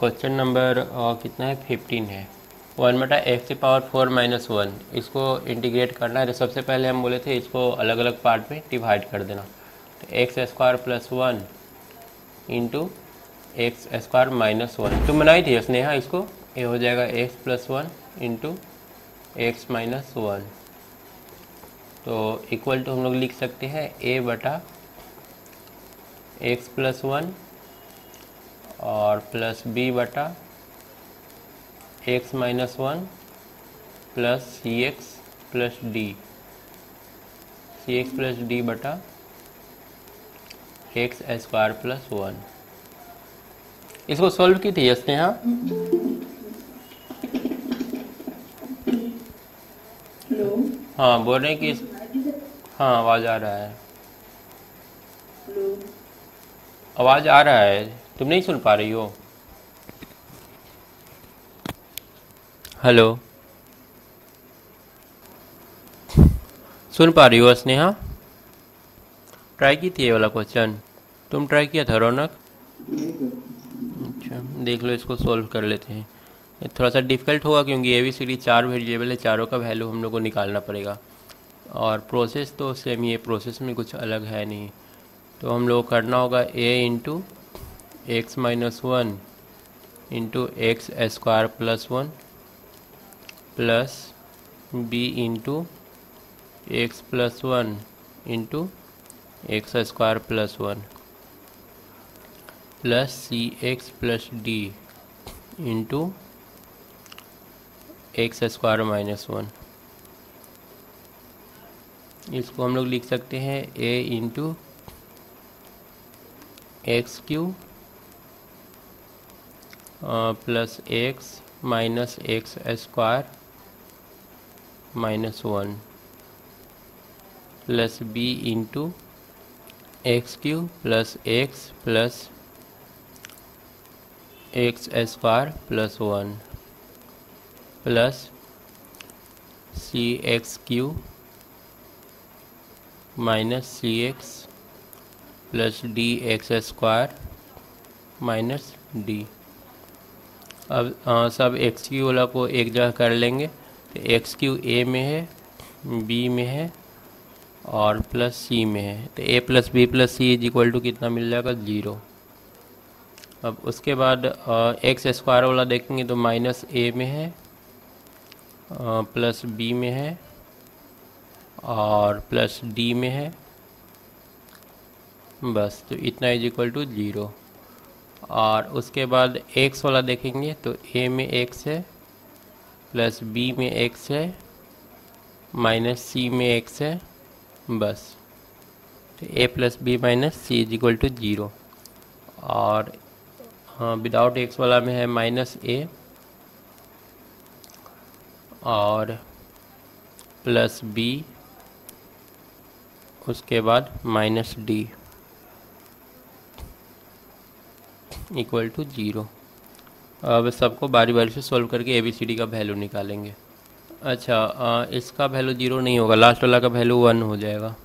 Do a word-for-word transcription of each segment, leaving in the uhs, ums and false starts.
Question number कितना है, fifteen है। वन बटा एक्स की पावर फोर माइनस वन, इसको इंटीग्रेट करना है। तो सबसे पहले हम बोले थे इसको अलग अलग पार्ट में डिवाइड कर देना। तो x square plus one into x square minus one, तुम बनाई थी स्नेहा इसको, ये हो जाएगा X plus one into x minus one. तो इक्वल टू हम लोग लिख सकते हैं ए बटा एक्स प्लस वन और प्लस बी बटा एक्स माइनस वन प्लस सी एक्स प्लस डी, सी एक्स प्लस डी बटा एक्स स्क्वायर प्लस वन। इसको सॉल्व की थी स्नेहा। हेलो। हाँ बोल रहे हैं कि हाँ आवाज़ आ रहा है, हेलो। आवाज़ आ रहा है, तुम नहीं सुन पा रही हो। हेलो, सुन पा रही हो स्नेहा? ट्राई की थी ये वाला क्वेश्चन, तुम ट्राई किया था रौनक? अच्छा देख लो, इसको सॉल्व कर लेते हैं। ये थोड़ा सा डिफ़िकल्ट होगा क्योंकि ए बी सी डी चार वेरिएबल है, चारों का वैल्यू हम लोग को निकालना पड़ेगा। और प्रोसेस तो सेम ही है, प्रोसेस में कुछ अलग है नहीं। तो हम लोग करना होगा A into x minus one into x square plus one plus B into X plus one into x square plus one plus C x plus D into x square minus one. इसको हम लोग लिख सकते हैं A into x Q plus X minus x square minus one plus B into x Q plus X plus x square plus one plus C x cube minus C x plus D x square minus D. अब आ, सब x Q वाला को एक जगह कर लेंगे। तो एक्स क्यू ए में है, बी में है और प्लस सी में है। तो ए plus B plus C is equal to कितना मिल जाएगा, जीरो। अब उसके बाद एक्स स्क्वायर वाला देखेंगे तो माइनस ए में है, प्लस बी में है और प्लस डी में है, बस। तो इतना इज इक्वल टू ज़ीरो। और उसके बाद एक्स वाला देखेंगे तो ए में एक्स है, प्लस बी में एक्स है, माइनस सी में एक्स है, बस। तो ए plus B minus C is equal to zero. और हाँ विदाउट एक्स वाला में है माइनस ए और प्लस बी, उसके बाद minus D equal to zero. अब सबको बारी बारी से सॉल्व करके ए बी सी डी का वैल्यू निकालेंगे। अच्छा आ, इसका वैल्यू ज़ीरो नहीं होगा, लास्ट वाला का वैल्यू वन हो जाएगा।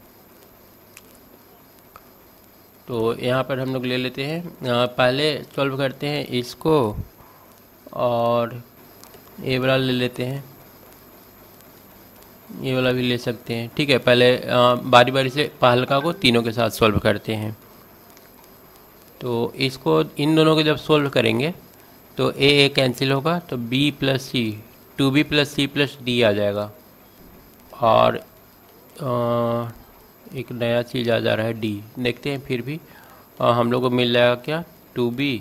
तो यहाँ पर हम लोग ले लेते हैं, आ, पहले सॉल्व करते हैं इसको और ए वाला ले लेते हैं, ये वाला भी ले सकते हैं। ठीक है, पहले आ, बारी बारी से पहलका को तीनों के साथ सॉल्व करते हैं। तो इसको इन दोनों को जब सॉल्व करेंगे तो ए ए कैंसिल होगा, तो B plus C, two B plus सी प्लस डी आ जाएगा। और आ, एक नया चीज़ आ जा रहा है डी, देखते हैं फिर भी आ, हम लोग को मिल जाएगा क्या, टू बी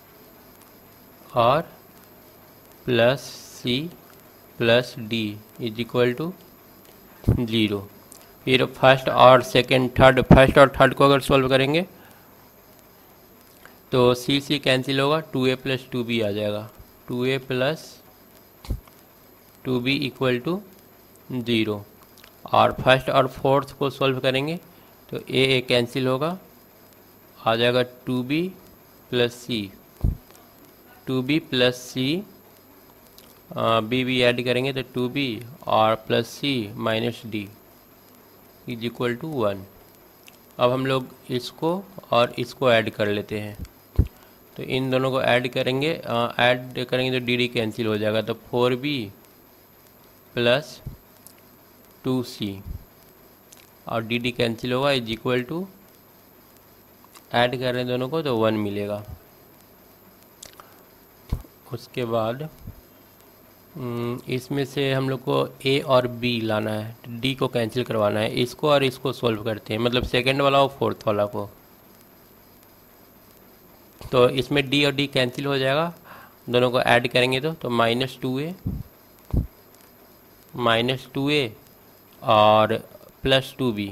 और plus C plus D is equal to zero. फिर फर्स्ट और सेकंड थर्ड, फर्स्ट और थर्ड को अगर सॉल्व करेंगे तो सी सी कैंसिल होगा, टू ए प्लस टू बी आ जाएगा, two A plus two B equal to zero. और फर्स्ट और फोर्थ को सॉल्व करेंगे तो ए ए कैंसिल होगा, आ जाएगा two B plus C, two B plus C, B B add करेंगे तो टू बी और plus C minus D is equal to one. अब हम लोग इसको और इसको ऐड कर लेते हैं। तो इन दोनों को ऐड करेंगे, ऐड करेंगे तो डी डी कैंसिल हो जाएगा, तो four b plus two c और डी डी कैंसिल होगा इज इक्वल टू, ऐड कर रहे हैं दोनों को तो वन मिलेगा। उसके बाद इसमें से हम लोग को ए और बी लाना है, डी को कैंसिल करवाना है। इसको और इसको सॉल्व करते हैं, मतलब सेकंड वाला और फोर्थ वाला को। तो इसमें डी और डी कैंसिल हो जाएगा, दोनों को ऐड करेंगे तो तो minus two a minus two a और plus two B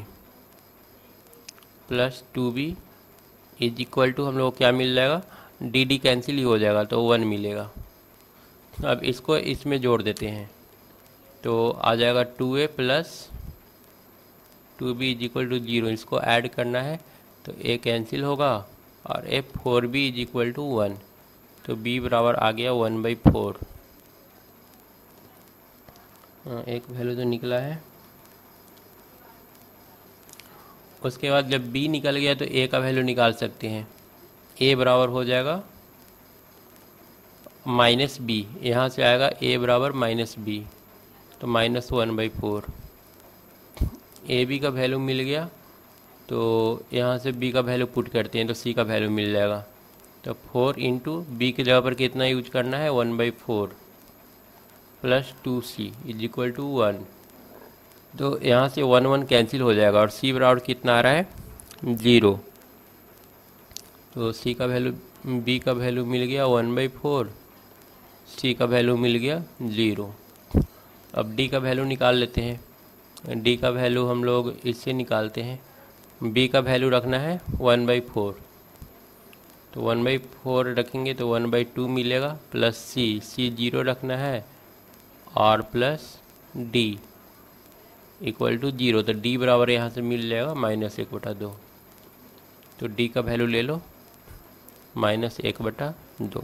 plus two b is equal to, हम लोग को क्या मिल जाएगा, डी डी कैंसिल ही हो जाएगा तो वन मिलेगा। अब इसको इसमें जोड़ देते हैं तो आ जाएगा two A plus two b is equal to zero. इसको ऐड करना है तो ए कैंसिल होगा और a four b is equal to one, तो बी बराबर आ गया वन बाई फोर। एक वैल्यू तो निकला है। उसके बाद जब b निकल गया तो a का वैल्यू निकाल सकते हैं। a बराबर हो जाएगा माइनस बी, यहाँ से आएगा a बराबर माइनस बी, तो minus one by four. A b का वैल्यू मिल गया तो यहाँ से b का वैल्यू पुट करते हैं तो c का वैल्यू मिल जाएगा। तो फोर इंटू बी की जगह पर कितना यूज करना है, one by four plus two c is equal to one. तो यहाँ से वन वन कैंसिल हो जाएगा और c बराबर कितना आ रहा है, ज़ीरो। तो c का वैल्यू, b का वैल्यू मिल गया वन बाई फोर, सी का वैल्यू मिल गया ज़ीरो। अब d का वैल्यू निकाल लेते हैं। d का वैल्यू हम लोग इससे निकालते हैं। b का वैल्यू रखना है वन बाई फोर, तो वन बाई फोर रखेंगे तो वन बाई टू मिलेगा प्लस सी, सी जीरो रखना है और plus d equal to zero. तो d बराबर यहाँ से मिल जाएगा माइनस एक बटा दो। तो d का वैल्यू ले लो माइनस एक बटा दो।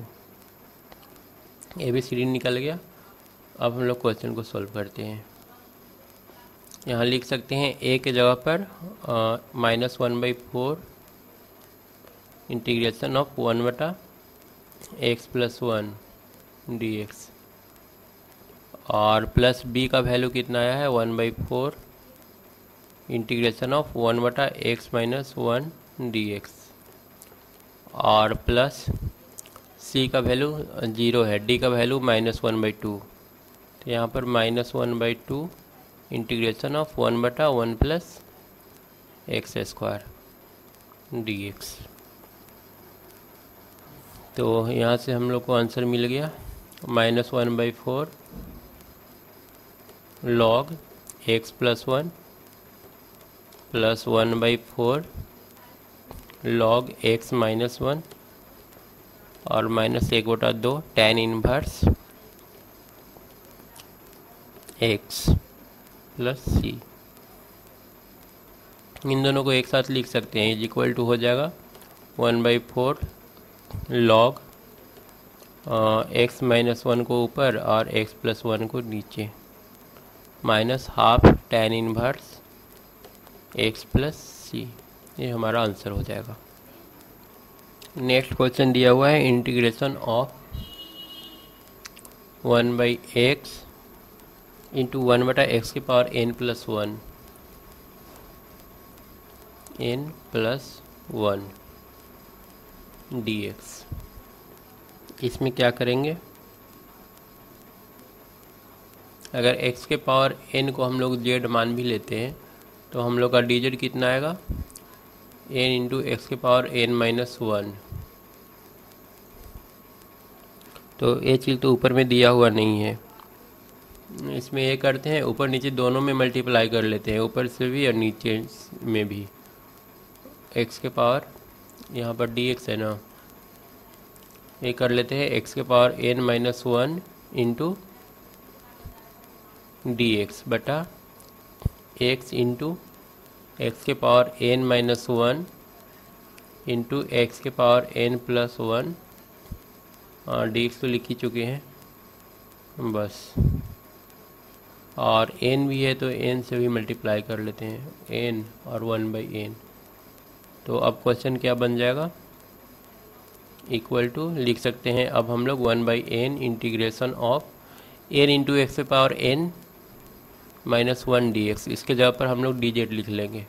ए बी सी डी निकल गया। अब हम लोग क्वेश्चन को सॉल्व करते हैं। यहाँ लिख सकते हैं a के जगह पर minus one by four integration of one बटा x plus one d x, और प्लस b का वैल्यू कितना आया है, one by four integration of one बटा x minus one d x, और प्लस c का वैल्यू जीरो है, d का value minus one by two, तो यहाँ पर minus one by two integration of one बटा one plus x square d x. तो यहाँ से हम लोग को आंसर मिल गया minus one by four log x plus one plus one by four log x minus one और माइनस एक बटा दो tan inverse x plus c. इन दोनों को एक साथ लिख सकते हैं, इज इक्वल टू हो जाएगा one by four log x minus one को ऊपर और एक्स प्लस वन को नीचे minus half tan inverse x plus c. ये हमारा आंसर हो जाएगा। नेक्स्ट क्वेश्चन दिया हुआ है integration of one by x into one बटा एक्स की power n plus one n plus one d x. इसमें क्या करेंगे, अगर x के पावर n को हम लोग z मान भी लेते हैं तो हम लोग का डी जेड कितना आएगा, n इंटू एक्स के पावर n माइनस वन। तो ये चीज़ तो ऊपर में दिया हुआ नहीं है। इसमें ये करते हैं, ऊपर नीचे दोनों में मल्टीप्लाई कर लेते हैं, ऊपर से भी और नीचे में भी। x के पावर यहाँ पर dx है ना, ये कर लेते हैं x के power n minus one into d x बटा x इंटू एक्स के power n minus one into x के पावर n प्लस वन, और डी एक्स तो लिख ही चुके हैं बस, और n भी है तो n से भी मल्टीप्लाई कर लेते हैं, n और वन बाई एन। तो अब क्वेश्चन क्या बन जाएगा, इक्वल टू लिख सकते हैं अब हम लोग one by n integration of n into x के power n minus one d x, इसके जगह पर हम लोग डी जेड लिख लेंगे,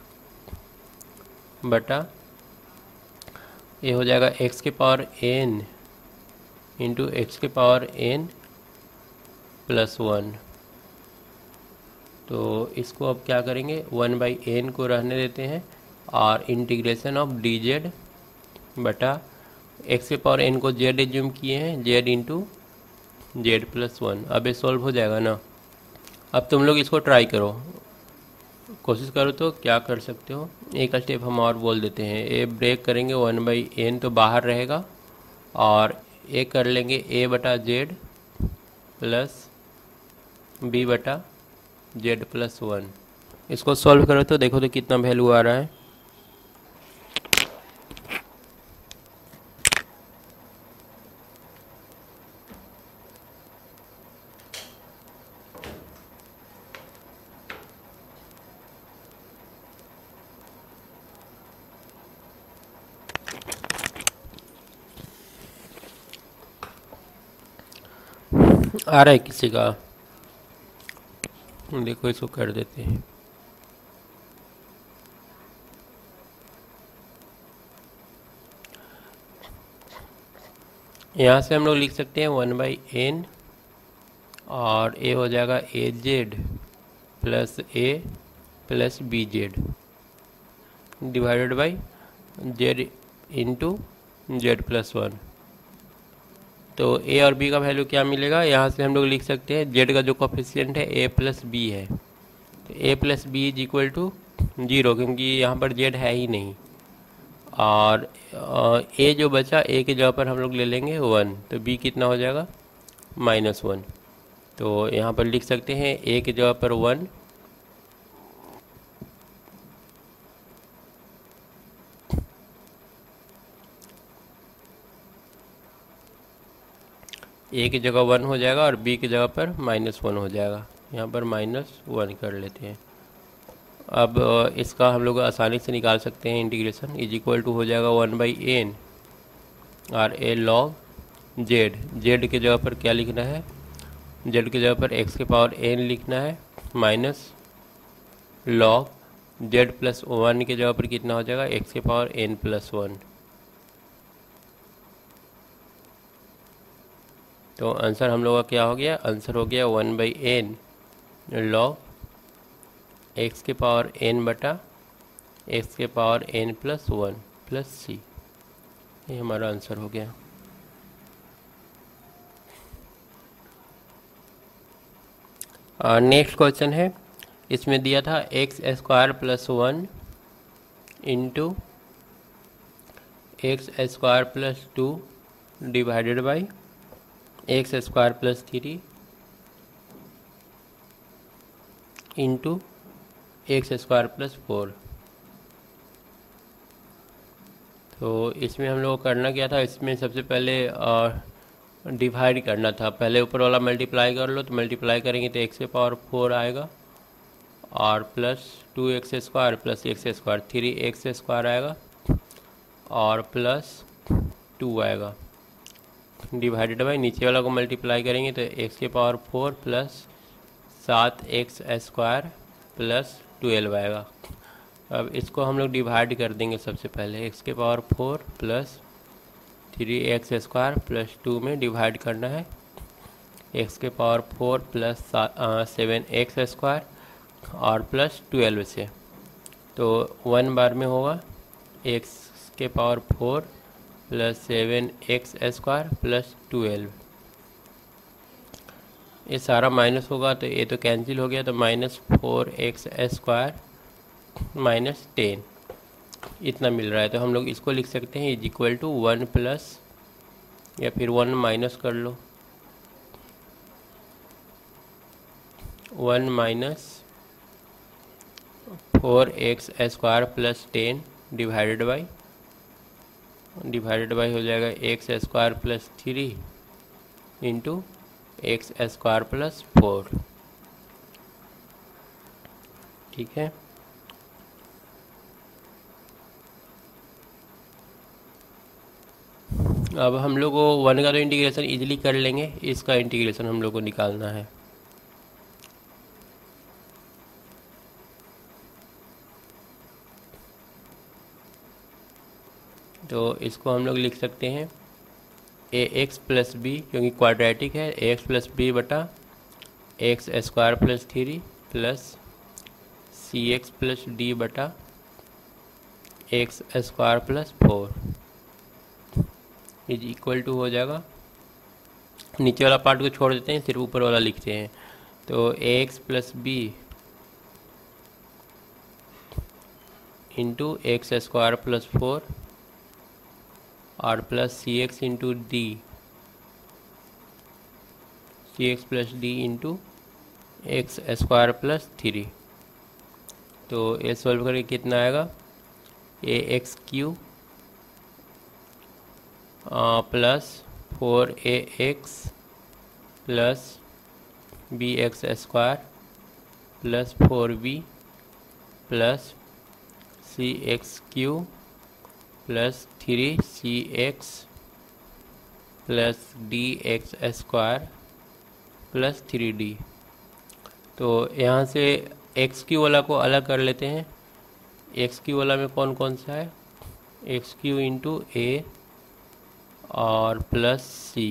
बटा ये हो जाएगा एक्स के पावर एन इंटू एक्स के पावर एन प्लस वन। तो इसको अब क्या करेंगे, वन बाई एन को रहने देते हैं और इंटीग्रेशन ऑफ डी जेड बटा एक्स के पावर एन को जेड एज्यूम किए हैं, z into z plus one. अब ये सॉल्व हो जाएगा ना। अब तुम लोग इसको ट्राई करो, कोशिश करो तो क्या कर सकते हो। एक स्टेप हम और बोल देते हैं, ए ब्रेक करेंगे वन बाई एन तो बाहर रहेगा और ए कर लेंगे ए बटा जेड प्लस बी बटा जेड प्लस वन। इसको सॉल्व करो तो देखो तो कितना वैल्यू आ रहा है। आ रहा है किसी का, देखो इसको कर देते हैं। यहाँ से हम लोग लिख सकते हैं वन बाई एन और ए हो जाएगा a z plus a plus b z divided by z into z plus one. तो ए और बी का वैल्यू क्या मिलेगा, यहाँ से हम लोग लिख सकते हैं जेड का जो कोफिशिएंट है ए प्लस बी है, तो ए plus b is equal to zero, क्योंकि यहाँ पर जेड है ही नहीं। और ए जो बचा, ए की जगह पर हम लोग ले लेंगे वन, तो बी कितना हो जाएगा माइनस वन। तो यहाँ पर लिख सकते हैं ए की जगह पर वन ए की जगह वन हो जाएगा और बी की जगह पर माइनस वन हो जाएगा। यहाँ पर माइनस वन कर लेते हैं। अब इसका हम लोग आसानी से निकाल सकते हैं, इंटीग्रेशन इज इक्वल टू हो जाएगा वन बाई एन और ए लॉग जेड। जेड की जगह पर क्या लिखना है, जेड की जगह पर एक्स के पावर एन लिखना है minus log z plus one की जगह पर कितना हो जाएगा एक्स के पावर एन प्लस वन। तो आंसर हम लोग का क्या हो गया, आंसर हो गया one by n log x के पावर एन बटा एक्स के power n plus one plus c. ये हमारा आंसर हो गया। नेक्स्ट क्वेश्चन है, इसमें दिया था x square plus one into x square plus two divided by x square plus three into x square plus four. तो इसमें हम लोग को करना क्या था, इसमें सबसे पहले डिवाइड करना था। पहले ऊपर वाला मल्टीप्लाई कर लो, तो मल्टीप्लाई करेंगे तो एक्स के पावर फोर आएगा और plus two x square plus x square three x square आएगा और प्लस टू आएगा डिवाइडेड बाई नीचे वाला को मल्टीप्लाई करेंगे तो एक्स के पावर फोर प्लस सात एक्स स्क्वायर प्लस ट्वेल्व आएगा। अब इसको हम लोग डिवाइड कर देंगे। सबसे पहले एक्स के power four plus three x square plus two में डिवाइड करना है एक्स के power four plus seven x square और प्लस ट्वेल्व से। तो वन बार में होगा एक्स के power four plus seven x square plus twelve. ये सारा माइनस होगा तो ये तो कैंसिल हो गया, तो minus four x square minus ten इतना मिल रहा है। तो हम लोग इसको लिख सकते हैं is equal to one plus या फिर वन माइनस कर लो, one minus four x square plus ten divided by divided by हो जाएगा x square plus three into x square plus four. ठीक है, अब हम लोग को वन का तो इंटीग्रेशन इजीली कर लेंगे, इसका इंटीग्रेशन हम लोग को निकालना है। तो इसको हम लोग लिख सकते हैं ए एक्स प्लस बी, क्योंकि क्वाड्रेटिक है, ए एक्स प्लस बी बटा x square plus three plus सी एक्स प्लस डी बटा x square plus four is equal to हो जाएगा। नीचे वाला पार्ट को छोड़ देते हैं, सिर्फ ऊपर वाला लिखते हैं। तो a x plus B into x square plus four और प्लस सी एक्स इंटू डी, सी x plus D into x square plus three. तो ये सॉल्व करके कितना आएगा, a x Q plus four a x plus b x square plus four b plus C x Q plus three c x plus D x square plus three d. तो यहाँ से x Q वाला को अलग कर लेते हैं। X Q वाला में कौन कौन सा है, एक्स क्यू इंटू ए और प्लस सी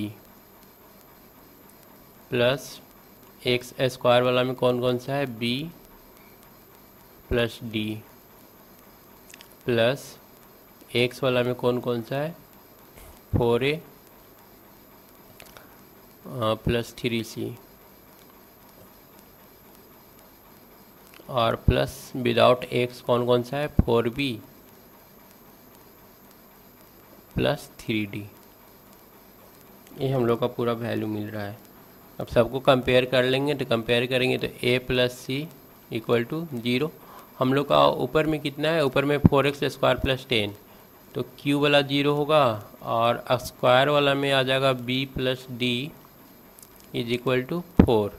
प्लस एक्स स्क्वायर वाला में कौन कौन सा है, b plus d plus x वाला में कौन कौन सा है, four a plus three c और प्लस विदाउट एक्स कौन कौन सा है, four b plus three d. ये हम लोग का पूरा वैल्यू मिल रहा है। अब सबको कंपेयर कर लेंगे, तो कंपेयर करेंगे तो a plus c equal to zero. हम लोग का ऊपर में कितना है, ऊपर में four x square plus ten, तो q वाला जीरो होगा और स्क्वायर वाला में आ जाएगा b plus D is equal to four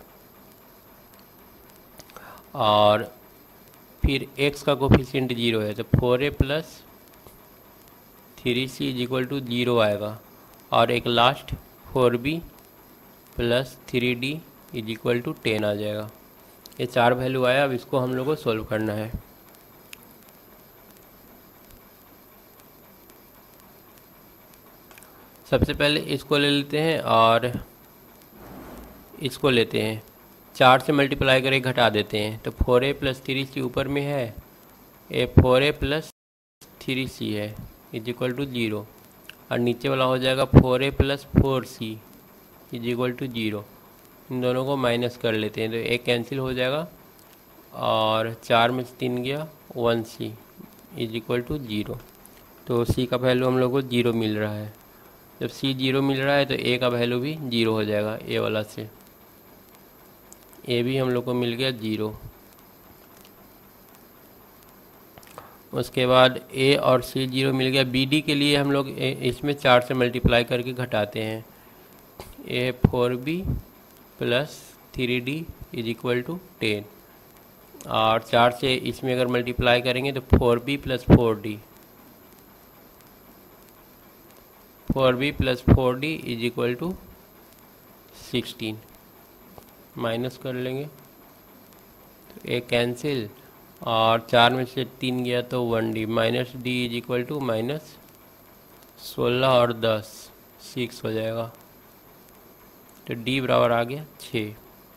और फिर x का कोफिशिएंट जीरो है, तो four a plus three c is equal to zero आएगा और एक last four b plus three d is equal to ten आ जाएगा। ये चार वैल्यू आया। अब इसको हम लोग को सोल्व करना है। सबसे पहले इसको ले लेते हैं और इसको लेते हैं, चार से मल्टीप्लाई करके घटा देते हैं। तो four a plus three c ऊपर में है, a four a plus three c है इज इक्वल टू जीरो और नीचे वाला हो जाएगा four a plus four c is equal to zero. इन दोनों को माइनस कर लेते हैं तो एक कैंसिल हो जाएगा और चार में से तीन गया, one C is equal to zero. तो सी का वैल्यू हम लोग को जीरो मिल रहा है। जब सी जीरो मिल रहा है तो ए का वैल्यू भी जीरो हो जाएगा। ए वाला से ए भी हम लोग को मिल गया जीरो। उसके बाद ए और सी जीरो मिल गया। बी डी के लिए हम लोग इसमें चार से मल्टीप्लाई करके घटाते हैं। A four b plus three d is equal to ten और चार से इसमें अगर मल्टीप्लाई करेंगे तो four b plus four d, four b plus four d is equal to sixteen. Minus कर लेंगे तो ए कैंसिल और चार में से तीन गया तो one d, minus D is equal to minus सोलह और दस सिक्स हो जाएगा। तो डी बराबर आ गया छः।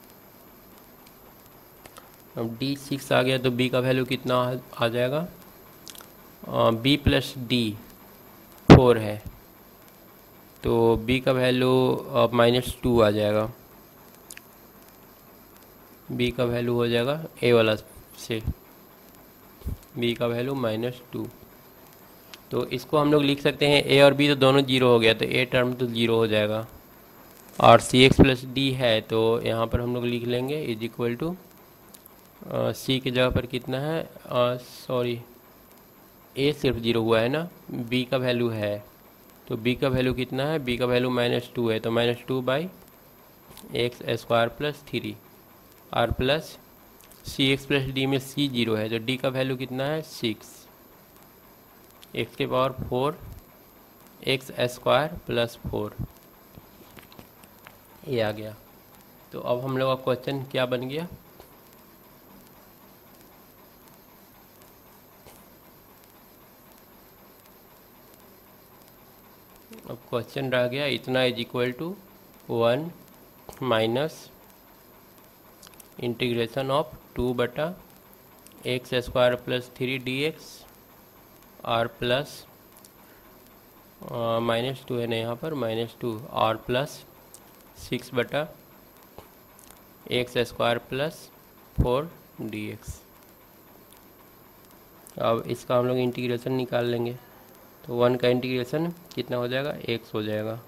अब डी सिक्स आ गया तो बी का वैल्यू कितना आ जाएगा, बी प्लस डी फोर है तो बी का वैल्यू माइनस टू आ जाएगा। बी का वैल्यू हो जाएगा ए वाला से, बी का वैल्यू माइनस टू। तो इसको हम लोग लिख सकते हैं ए और बी तो दोनों जीरो हो गया तो ए टर्म तो जीरो हो जाएगा और सी एक्स प्लस डी है तो यहाँ पर हम लोग लिख लेंगे इज इक्वल टू सी की जगह पर कितना है, सॉरी ए सिर्फ जीरो हुआ है ना, बी का वैल्यू है तो बी का वैल्यू कितना है, बी का वैल्यू माइनस टू है तो minus two by x square plus three और प्लस सी एक्स प्लस डी में सी जीरो है तो डी का वैल्यू कितना है सिक्स, एक्स के power four x square plus four, ये आ गया। तो अब हम लोग का क्वेश्चन क्या बन गया, अब क्वेश्चन रह गया इतना is equal to one minus integration of two बटा x square plus three d x और प्लस माइनस टू है ना यहाँ पर, माइनस टू और प्लस सिक्स बटा x square plus four d x. अब इसका हम लोग इंटीग्रेशन निकाल लेंगे, तो वन का इंटीग्रेशन कितना हो जाएगा, एक्स हो जाएगा।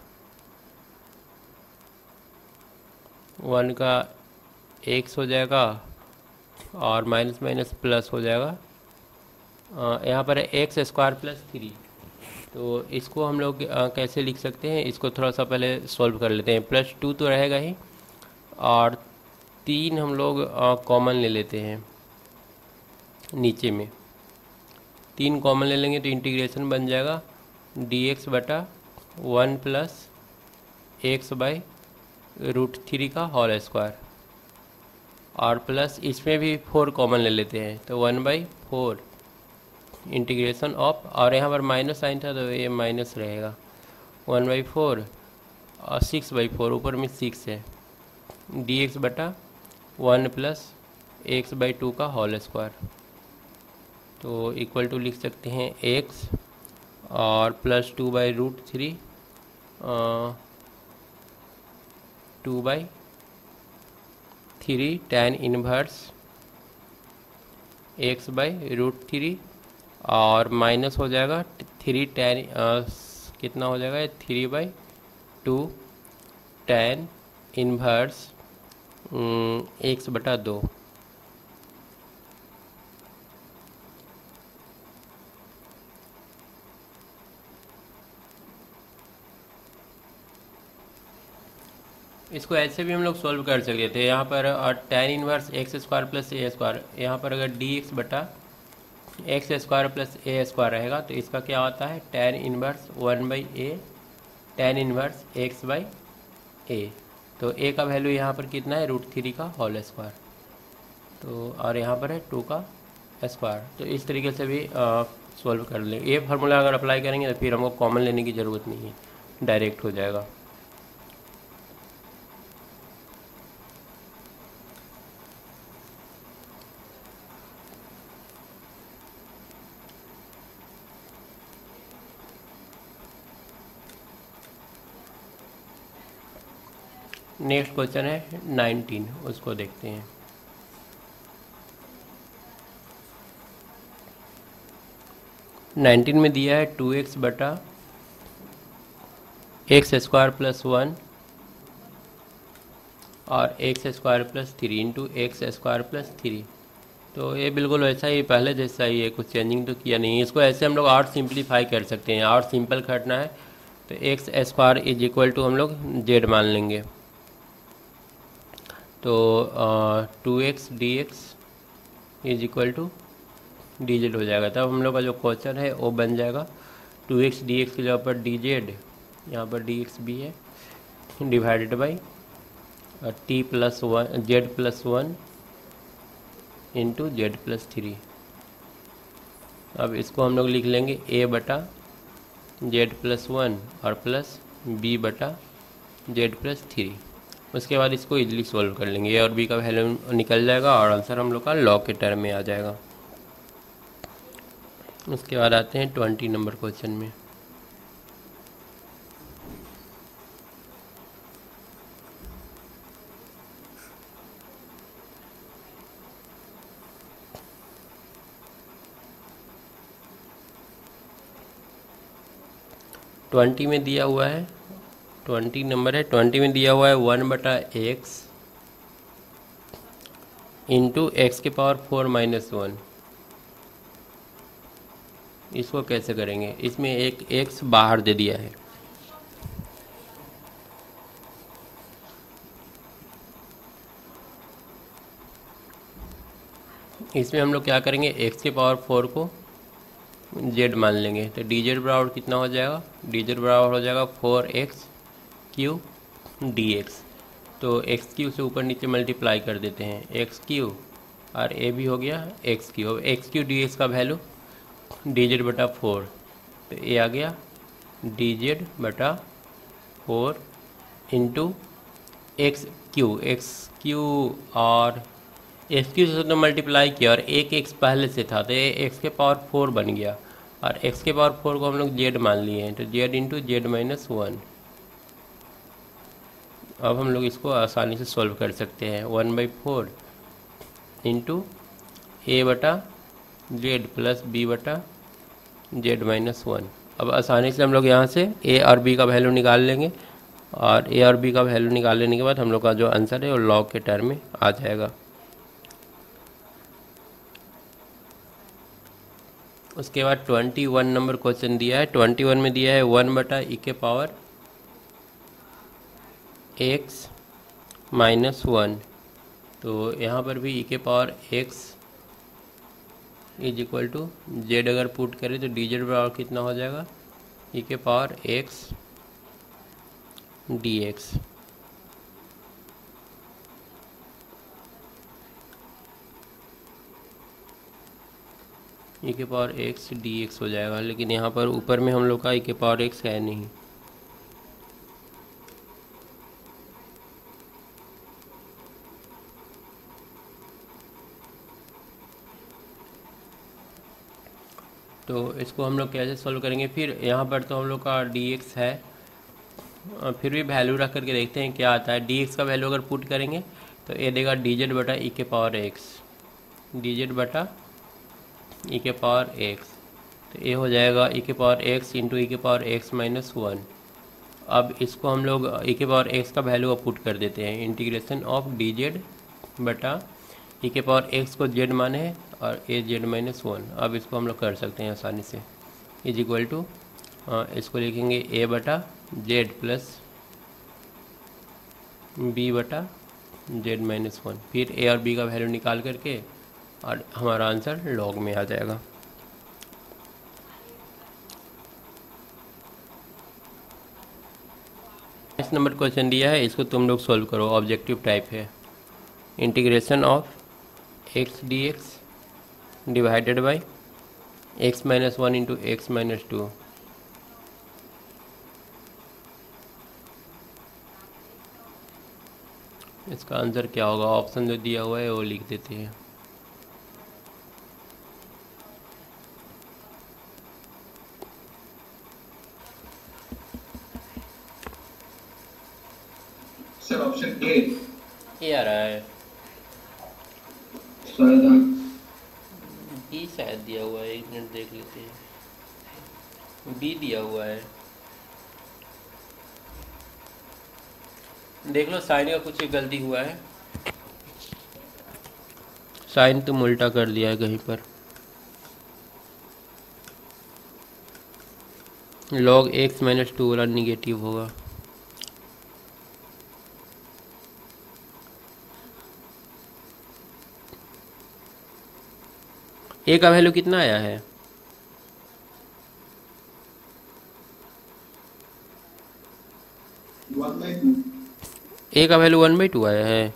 वन का एक्स हो जाएगा और माइनस माइनस प्लस हो जाएगा। यहाँ पर है एक्स स्क्वायर प्लस थ्री, तो इसको हम लोग कैसे लिख सकते हैं, इसको थोड़ा सा पहले सॉल्व कर लेते हैं। प्लस टू तो रहेगा ही और तीन हम लोग कॉमन ले लेते हैं, नीचे में तीन कॉमन ले लेंगे तो इंटीग्रेशन बन जाएगा डी एक्स बटा one plus x by root three का होल स्क्वायर, और प्लस इसमें भी फोर कॉमन ले लेते हैं तो one by four integration of, और यहाँ पर माइनस साइन था तो ये माइनस रहेगा, वन बाई फोर और सिक्स बाई फोर, ऊपर में सिक्स है, डी एक्स बटा one plus x by two का होल स्क्वायर। तो इक्वल टू लिख सकते हैं एक्स और plus two by root three, two by three tan inverse x by root three, और माइनस हो जाएगा थ्री टेन, कितना हो जाएगा, three by two tan inverse x बटा दो। इसको ऐसे भी हम लोग सॉल्व कर सकते थे, यहाँ पर tan inverse x square plus a square, यहाँ पर अगर डी एक्स बटा x square plus a square रहेगा तो इसका क्या होता है, tan inverse one by a tan inverse x by a. तो ए का वैल्यू यहाँ पर कितना है, रूट थ्री का होल स्क्वायर, तो और यहाँ पर है टू का स्क्वायर। तो इस तरीके से भी सॉल्व कर लेंगे। ये फार्मूला अगर अप्लाई करेंगे तो फिर हमको कॉमन लेने की ज़रूरत नहीं है, डायरेक्ट हो जाएगा। नेक्स्ट क्वेश्चन है नाइनटीन, उसको देखते हैं। नाइनटीन में दिया है टू एक्स बटा एक्स स्क्वायर प्लस वन और x square plus three into x square plus three. तो ये बिल्कुल वैसा ही पहले जैसा ही है, कुछ चेंजिंग तो किया नहीं। इसको ऐसे हम लोग और सिंप्लीफाई कर सकते हैं, और सिंपल करना है तो x square is equal to हम लोग जेड मान लेंगे, तो two x d x is equal to d z हो जाएगा। तब हम लोग का जो क्वेश्चन है वो बन जाएगा टू एक्स डी एक्स के जगह पर डी जेड, यहाँ पर डी एक्स भी है, divided by t plus one z plus one into z plus three. अब इसको हम लोग लिख लेंगे ए बटा जेड प्लस वन और प्लस बी बटा जेड प्लस थ्री। उसके बाद इसको इजीली सॉल्व कर लेंगे, ए और बी का वैल्यू निकल जाएगा और आंसर हम लोग का लॉग के टर्म में आ जाएगा। उसके बाद आते हैं ट्वेंटी नंबर क्वेश्चन में। ट्वेंटी में दिया हुआ है, ट्वेंटी नंबर है, ट्वेंटी में दिया हुआ है वन बटा एक्स इंटू एक्स के पावर फोर माइनस वन। इसको कैसे करेंगे, इसमें एक एक्स बाहर दे दिया है, इसमें हम लोग क्या करेंगे, एक्स के पावर फोर को जेड मान लेंगे तो डी जेड बराबर कितना हो जाएगा, डी जेड बराबर हो जाएगा four x cube d x. तो एक्स क्यू से ऊपर नीचे मल्टीप्लाई कर देते हैं, एक्स क्यू और ए भी हो गया एक्स क्यू। अब एक्स क्यू डी एक्स का वैल्यू डी जेड बटा फोर, तो ए आ गया डी जेड बटा four into x cube, x cube और एक्स क्यू से तो मल्टीप्लाई किया और एक एक्स पहले से था तो ये एक्स के पावर फोर बन गया और एक्स के पावर फोर को हम लोग जेड मान लिए हैं, तो z into z minus one. अब हम लोग इसको आसानी से सॉल्व कर सकते हैं, one by four into a बटा जेड प्लस बी बटा जेड माइनस वन। अब आसानी से हम लोग यहाँ से ए और बी का वैल्यू निकाल लेंगे और ए और बी का वैल्यू निकाल लेने के बाद हम लोग का जो आंसर है वो लॉग के टर्म में आ जाएगा। उसके बाद ट्वेंटी वन नंबर क्वेश्चन दिया है, ट्वेंटी वन में दिया है वन बटा ई के पावर एक्स माइनस वन। तो यहाँ पर भी ई के power x is equal to z अगर पुट करें तो डी जेड बराबर कितना हो जाएगा, ई के power x d x. E के पावर एक्स डी एक्स हो जाएगा, लेकिन यहाँ पर ऊपर में हम लोग का ई के पावर एक्स है नहीं। तो इसको हम लोग कैसे सॉल्व करेंगे, फिर यहाँ पर तो हम लोग का डी एक्स है, फिर भी वैल्यू रख करके देखते हैं क्या आता है। डी एक्स का वैल्यू अगर पुट करेंगे तो ये देगा डी जेड बटा ई के पावर एक्स, डी जेड बटा ई के पावर एक्स, तो ये हो जाएगा ई के पावर एक्स इंटू ई के पावर एक्स माइनस वन। अब इसको हम लोग ई के पावर एक्स का वैल्यू पुट कर देते हैं, इंटीग्रेशन ऑफ डी जेड बटा ई के पावर एक्स को जेड माने है और ए जेड माइनस वन। अब इसको हम लोग कर सकते हैं आसानी से, इज इक्वल टू इसको लिखेंगे ए बटा जेड प्लस बी बटा जेड माइनस वन, फिर ए और बी का वैल्यू निकाल करके और हमारा आंसर लॉग में आ जाएगा। इस नंबर क्वेश्चन दिया है, इसको तुम लोग सॉल्व करो, ऑब्जेक्टिव टाइप है। Integration of x d x divided by x minus one into x minus two. इसका आंसर क्या होगा, ऑप्शन जो दिया हुआ है वो लिख देते हैं। सर ऑप्शन ए ए आ रहा है, शायद बी शायद दिया हुआ है, एक मिनट देख लेते हैं। बी दिया हुआ है, देख लो साइन का कुछ गलती हुआ है, साइन तुम उल्टा कर दिया है कहीं पर। लॉग एक्स माइनस टू वाला निगेटिव होगा। ए का वैल्यू कितना आया है, वन बाई टू। ए का वैल्यू वन बाई टू आया है,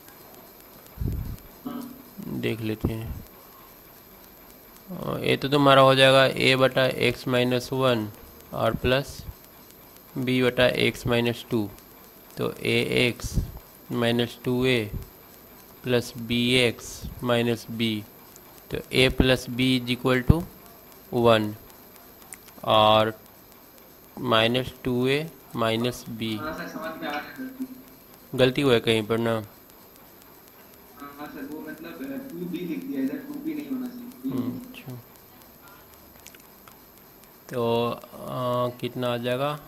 देख लेते हैं। ए तो तुम्हारा हो जाएगा ए बटा एक्स माइनस वन और प्लस बी बटा एक्स माइनस टू, तो a x minus two A plus b x minus b, तो a plus b is equal to one और minus two a minus b. हाँ sir समझ में आ रहा है, गलती हुआ है कहीं पर ना। हाँ सर वो मतलब टू बी लिख दिया इधर, टू बी नहीं होना चाहिए। अच्छा, तो आ, कितना आ जाएगा,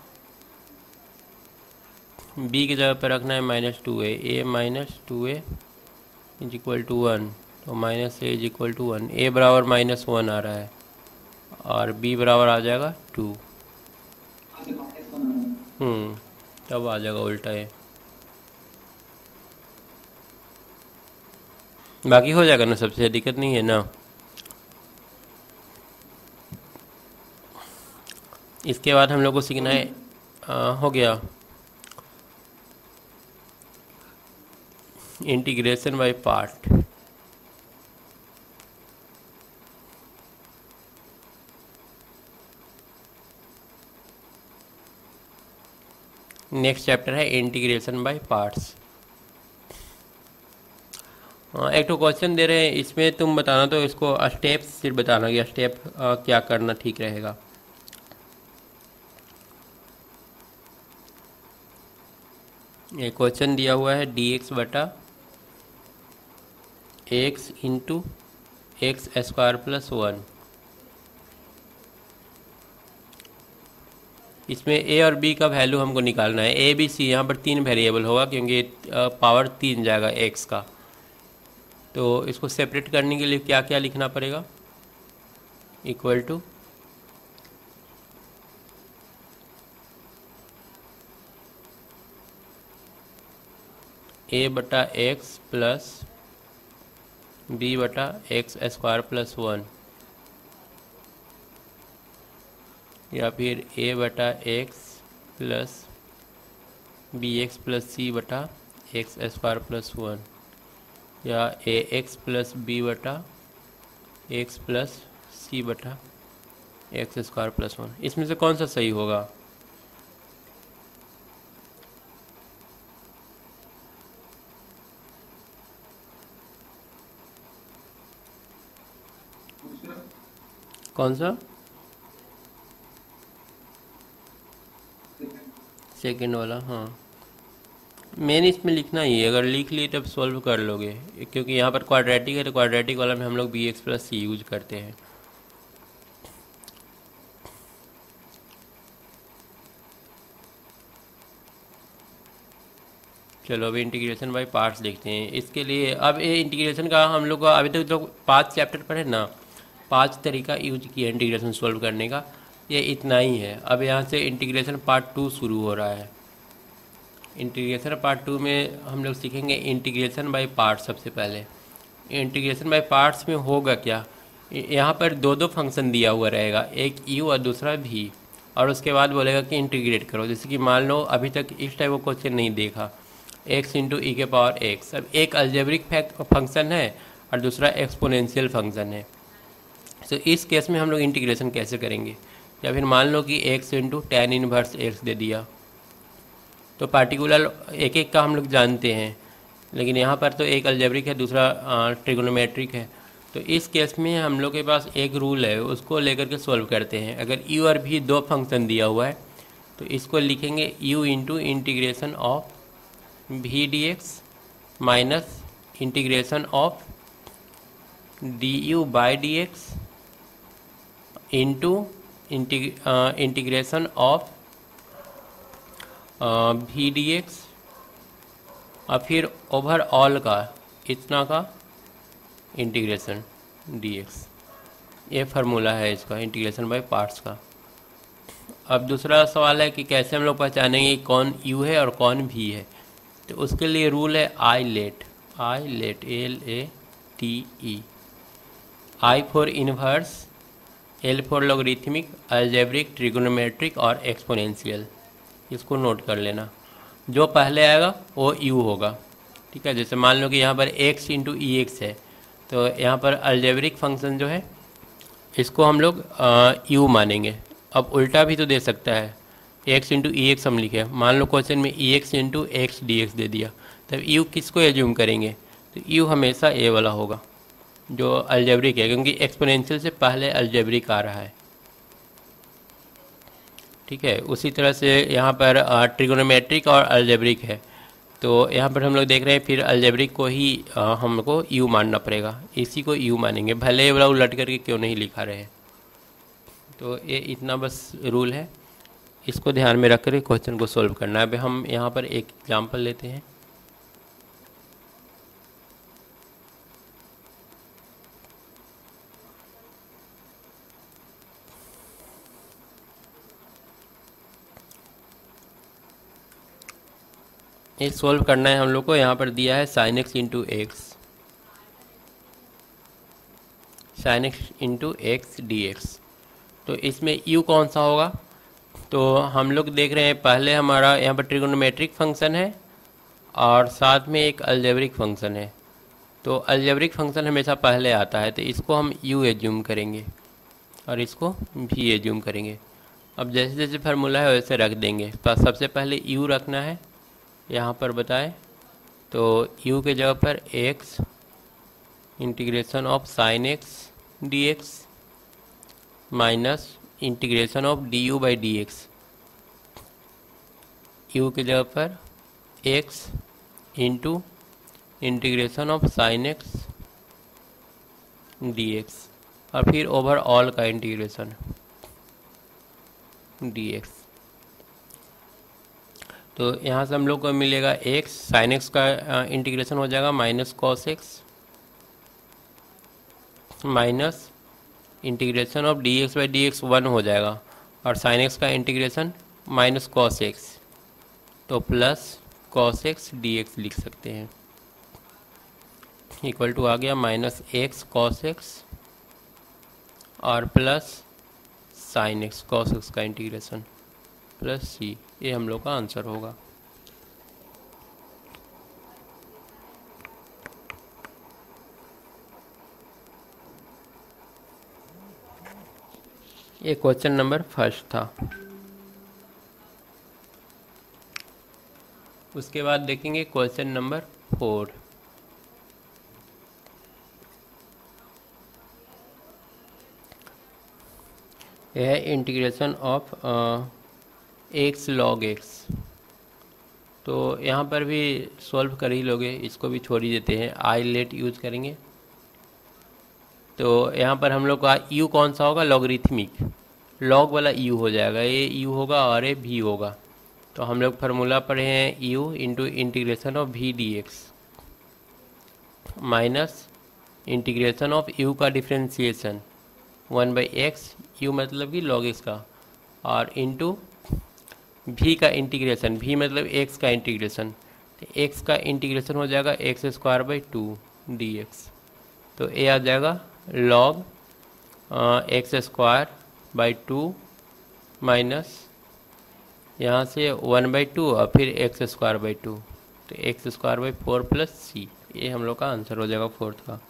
b की जगह पर रखना है minus two a, a minus two a is equal to one, तो minus a is equal to one. A बराबर माइनस वन आ रहा है और बी बराबर आ जाएगा टू। हम्म तब आ जाएगा उल्टा है, बाकी हो जाएगा ना, सबसे दिक्कत नहीं है ना। इसके बाद हम लोग को सीखना है, आ, हो गया integration by part. Next chapter है इंटीग्रेशन बाय पार्ट्स। एक तो क्वेश्चन दे रहे हैं, इसमें तुम बताना, तो इसको स्टेप सिर्फ बताना कि स्टेप क्या करना ठीक रहेगा। एक क्वेश्चन दिया हुआ है डी एक्स बटा x into x square plus one. इसमें ए और बी का वैल्यू हमको निकालना है। ए बी सी यहाँ पर तीन वेरिएबल होगा क्योंकि पावर तीन जाएगा एक्स का। तो इसको सेपरेट करने के लिए क्या क्या लिखना पड़ेगा? इक्वल टू ए बटा एक्स प्लस बी बटा एक्स स्क्वायर प्लस वन, या फिर ए बटा x plus b x plus c बटा एक्स स्क्वायर प्लस वन, या ए एक्स प्लस बी बटा एक्स प्लस सी बटा एक्स स्क्वायर प्लस वन। इसमें से कौन सा सही होगा? कौन सा? सेकेंड वाला। हाँ, मेन इसमें लिखना ही है, अगर लिख लिए तब सॉल्व कर लोगे, क्योंकि यहाँ पर क्वाड्रेटिक है तो क्वाड्रेटिक वाला में हम लोग b x plus c use करते हैं। चलो अभी इंटीग्रेशन बाय पार्ट्स देखते हैं। इसके लिए अब ये इंटीग्रेशन का हम लोग का अभी तक तो पाँच चैप्टर पढ़े ना, पांच तरीका यूज किया इंटीग्रेशन सॉल्व करने का, ये इतना ही है। अब यहाँ से इंटीग्रेशन पार्ट टू शुरू हो रहा है। इंटीग्रेशन पार्ट टू में हम लोग सीखेंगे इंटीग्रेशन बाय पार्ट्स। सबसे पहले इंटीग्रेशन बाय पार्ट्स में होगा क्या, यहाँ पर दो दो फंक्शन दिया हुआ रहेगा, एक यू और दूसरा भी, और उसके बाद बोलेगा कि इंटीग्रेट करो। जैसे कि मान लो अभी तक इस टाइप का क्वेश्चन नहीं देखा, एक्स इंटू ई के पावर एक्स। अब एक अलजेब्रिक फंक्शन है और दूसरा एक्सपोनेंशियल फंक्शन है। तो इस केस में हम लोग इंटीग्रेशन कैसे करेंगे? या फिर मान लो कि x into tan inverse x दे दिया, तो पार्टिकुलर एक एक का हम लोग जानते हैं, लेकिन यहाँ पर तो एक अलजेब्रिक है, दूसरा ट्रिगोनोमेट्रिक है। तो इस केस में हम लोग के पास एक रूल है, उसको लेकर के सॉल्व करते हैं। अगर यू और भी दो फंक्शन दिया हुआ है तो इसको लिखेंगे u into integration of v d x minus integration of d u by d x into integration of v d x, और फिर ओवरऑल का इतना का इंटीग्रेशन डी एक्स। ये फार्मूला है इसका इंटीग्रेशन बाय पार्ट्स का। अब दूसरा सवाल है कि कैसे हम लोग पहचानेंगे कौन यू है और कौन भी है। तो उसके लिए रूल है ILATE, ILATE L A T E, I for inverse, L for logarithmic, algebraic, trigonometric और एक्सपोनेंशियल। इसको नोट कर लेना, जो पहले आएगा वो यू होगा। ठीक है, जैसे मान लो कि यहाँ पर x इंटू ई एक्स है, तो यहाँ पर अलजेब्रिक फंक्शन जो है इसको हम लोग यू मानेंगे। अब उल्टा भी तो दे सकता है, x इंटू ई एक्स हम लिखे, मान लो क्वेश्चन में e x into x d x दे दिया, तब यू किसको एज्यूम करेंगे? तो यू हमेशा ए वाला होगा जो अलजेब्रिक है, क्योंकि एक्सपोनेंशियल से पहले अलजेब्रिक आ रहा है। ठीक है, उसी तरह से यहाँ पर ट्रिगोनोमेट्रिक और अलजेब्रिक है, तो यहाँ पर हम लोग देख रहे हैं फिर अलजेब्रिक को ही हमको यू मानना पड़ेगा, इसी को यू मानेंगे, भले ये वाला उलट करके क्यों नहीं लिखा रहे। तो ये इतना बस रूल है, इसको ध्यान में रख कर क्वेश्चन को सॉल्व करना है। अभी हम यहाँ पर एक एग्जाम्पल लेते हैं। ये सॉल्व करना है हम लोग को। यहाँ पर दिया है sine x into x, sine x into x d x. तो इसमें यू कौन सा होगा? तो हम लोग देख रहे हैं पहले हमारा यहाँ पर ट्रिगोनोमेट्रिक फंक्शन है और साथ में एक अलजेब्रिक फंक्शन है। तो अलजेब्रिक फंक्शन हमेशा पहले आता है, तो इसको हम u एज्यूम करेंगे और इसको v एज्यूम करेंगे। अब जैसे जैसे फार्मूला है वैसे रख देंगे। तो सबसे पहले u रखना है यहाँ पर बताएं, तो u के जगह पर x integration of sine x d x minus integration of d u by d x. U के जगह पर x into integration of sine x d x और फिर ओवरऑल का इंटीग्रेशन डी एक्स। तो यहाँ से हम लोग को मिलेगा x साइन एक्स का इंटीग्रेशन हो जाएगा minus cos x minus integration of d x by d x one हो जाएगा और साइन एक्स का इंटीग्रेशन माइनस कॉस एक्स, तो plus cos x d x लिख सकते हैं। इक्वल टू आ गया माइनस एक्स कॉस एक्स और plus sine x cos x का इंटीग्रेशन प्लस सी। ये हम लोग का आंसर होगा। ये क्वेश्चन नंबर फर्स्ट था। उसके बाद देखेंगे क्वेश्चन नंबर फोर। यह है integration of x log x. तो यहाँ पर भी सॉल्व कर ही लोगे, इसको भी छोड़ ही देते हैं, आई लेट यूज करेंगे। तो यहाँ पर हम लोग का u कौन सा होगा, लॉगरिथमिक, लॉग वाला u हो जाएगा, ये u होगा और ये v होगा। तो हम लोग फार्मूला पढ़े हैं u into integration of v d x minus integration of u का differentiation one by x, u मतलब कि लॉग एक्स का, और इंटू v का इंटीग्रेशन, v मतलब x का इंटीग्रेशन, तो x का इंटीग्रेशन हो जाएगा x square by two d x. तो ये आ जाएगा log x square by two minus यहाँ से वन बाई टू और फिर एक्स स्क्वायर बाई टू, तो x square by four plus c. ये हम लोग का आंसर हो जाएगा फोर्थ का।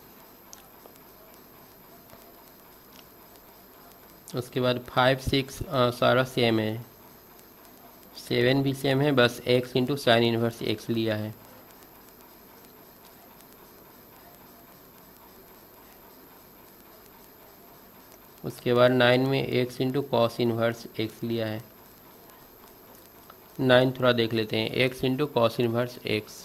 उसके बाद फाइव सिक्स सारा सेम है, सेवन भी सेम है, बस x into sine inverse x लिया है। उसके बाद नाइन में x into cos inverse x लिया है। नाइन थोड़ा देख लेते हैं, x into cos inverse x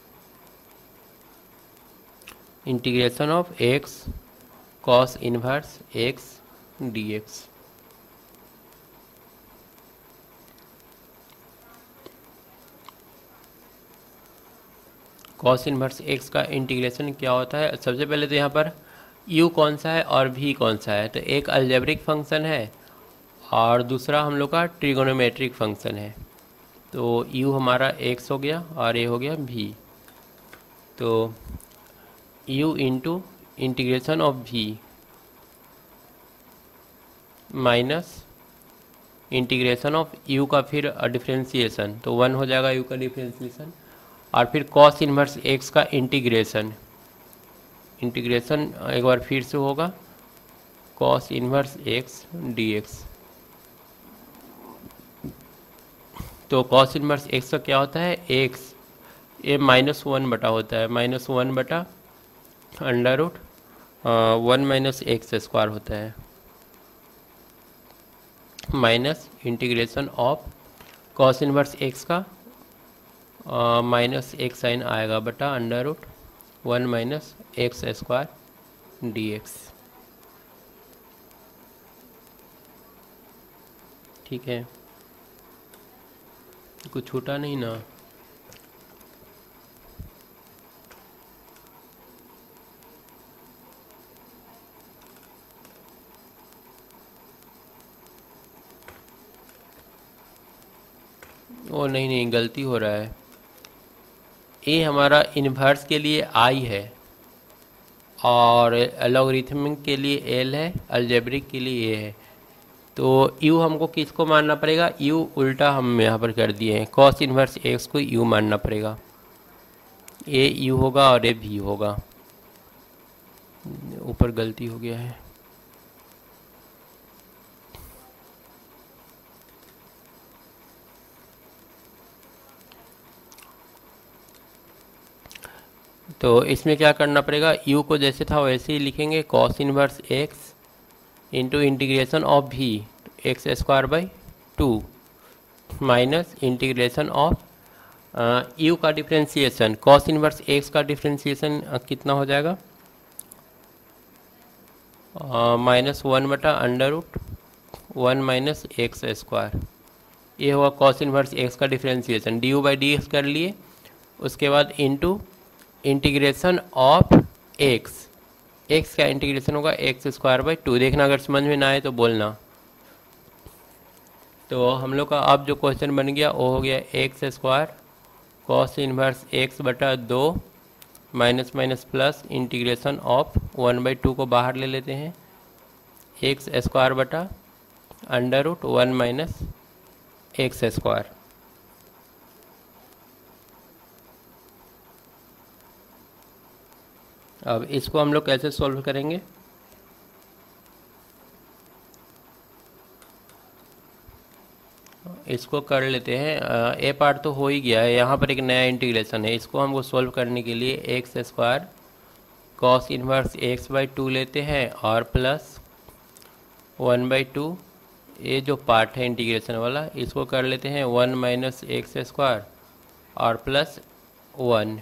integration of x cos inverse x d x. Cos inverse x का इंटीग्रेशन क्या होता है, सबसे पहले तो यहाँ पर u कौन सा है और v कौन सा है। तो एक अलजेब्रिक फंक्शन है और दूसरा हम लोग का ट्रिगोनोमेट्रिक फंक्शन है। तो u हमारा x हो गया और ये हो गया v। तो u into integration of v minus integration of u का फिर डिफ्रेंशिएशन, तो वन हो जाएगा u का डिफ्रेंशिएशन, और फिर कॉस इनवर्स x का इंटीग्रेशन, इंटीग्रेशन एक बार फिर से होगा कॉस इनवर्स x dx। तो कॉस इनवर्स x का क्या होता है, x ये माइनस वन बटा होता है, माइनस वन बटा under root one minus x square होता है, minus integration of cos inverse x का माइनस एक्स साइन आएगा बटा under root one minus x square d x. ठीक है, कुछ छूटा नहीं ना। ओ नहीं नहीं, गलती हो रहा है। ए हमारा इन्वर्स के लिए आई है और लॉगरिथमिक के लिए एल है, अलजेब्रिक के लिए ए है। तो u हमको किसको मानना पड़ेगा, u उल्टा हम यहाँ पर कर दिए हैं, कॉस इन्वर्स x को u मानना पड़ेगा। a u होगा और a v होगा, ऊपर गलती हो गया है। तो इसमें क्या करना पड़ेगा, u को जैसे था वैसे ही लिखेंगे, cos inverse x into integration of v x square by two minus integration of u का डिफ्रेंशिएशन, कॉस इनवर्स x का डिफ्रेंशिएशन कितना हो जाएगा, माइनस वन बटा under root one minus x square. ये होगा कॉस इनवर्स x का differentiation, d u by d x कर लिए, उसके बाद into integration of x, x का इंटीग्रेशन होगा एक्स स्क्वायर बाई टू। देखना अगर समझ में ना आए तो बोलना। तो हम लोग का अब जो क्वेश्चन बन गया वो हो गया x square cos inverse x बटा दो minus minus plus integration of one by two को बाहर ले लेते हैं, एक्स स्क्वायर बटा under root one minus x square. अब इसको हम लोग कैसे सॉल्व करेंगे, इसको कर लेते हैं। ए पार्ट तो हो ही गया है, यहाँ पर एक नया इंटीग्रेशन है, इसको हमको सॉल्व करने के लिए x square cos inverse x by two लेते हैं और प्लस वन बाई टू, ये जो पार्ट है इंटीग्रेशन वाला इसको कर लेते हैं वन माइनस एक्स स्क्वायर और plus one,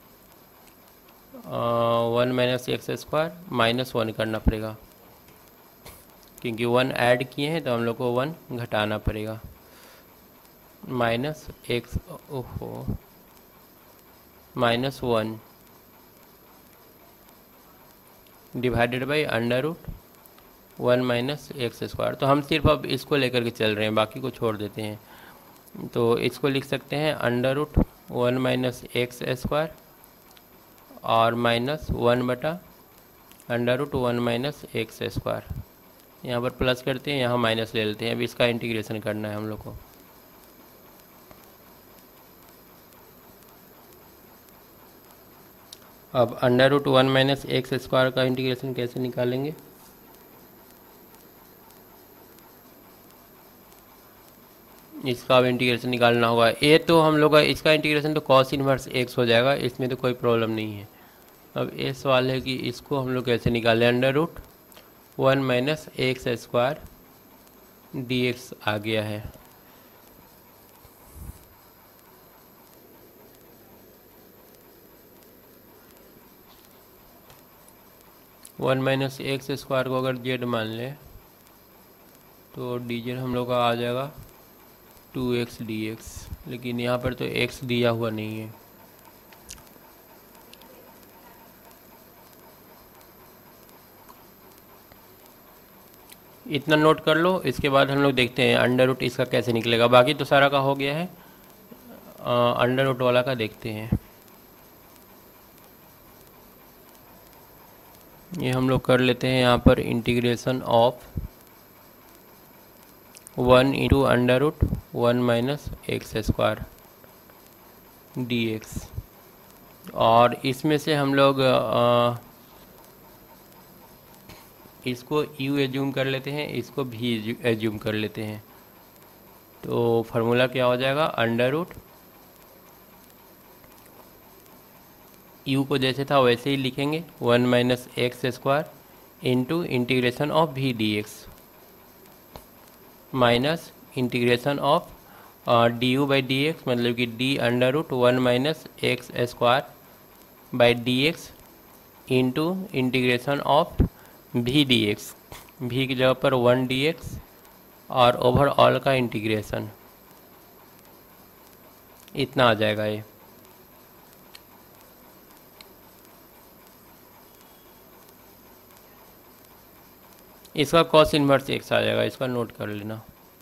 one minus x square minus one करना पड़ेगा क्योंकि वन ऐड किए हैं तो हम लोग को वन घटाना पड़ेगा, माइनस एक्स ओहो minus one divided by under root one minus x square. तो हम सिर्फ अब इसको लेकर के चल रहे हैं, बाकी को छोड़ देते हैं। तो इसको लिख सकते हैं under root one minus x square और माइनस वन बटा under root one minus x square. यहाँ पर प्लस करते हैं, यहाँ माइनस ले लेते हैं। अब इसका इंटीग्रेशन करना है हम लोग को। अब under root one minus x square का इंटीग्रेशन कैसे निकालेंगे, इसका अब इंटीग्रेशन निकालना होगा। ये तो हम लोग का इसका इंटीग्रेशन तो कॉस इनवर्स एक्स हो जाएगा, इसमें तो कोई प्रॉब्लम नहीं है। अब ये सवाल है कि इसको हम लोग कैसे निकालें, under root one minus x square d x आ गया है। वन माइनस एक्स स्क्वायर को अगर जेड मान लें तो डी जेड हम लोग का आ जाएगा टू एक्स डी एक्स, लेकिन यहाँ पर तो एक्स दिया हुआ नहीं है। इतना नोट कर लो, इसके बाद हम लोग देखते हैं अंडर रूट इसका कैसे निकलेगा। बाकी तो सारा का हो गया है, अंडर रूट वाला का देखते हैं। ये हम लोग कर लेते हैं यहाँ पर integration of one into under root one minus x square d x, और इसमें से हम लोग आ, इसको u एज्यूम कर लेते हैं, इसको भी एज्यूम कर लेते हैं। तो फार्मूला क्या हो जाएगा, अंडर रूट यू को जैसे था वैसे ही लिखेंगे, one minus x square into integration of v d x minus integration of d u by d x, मतलब कि d under root one minus x square by d x into integration of v d x, v की जगह पर one d x और overall का integration, इतना आ जाएगा ये। इसका कॉस इनवर्स एक्स आ जाएगा, इसका नोट कर लेना।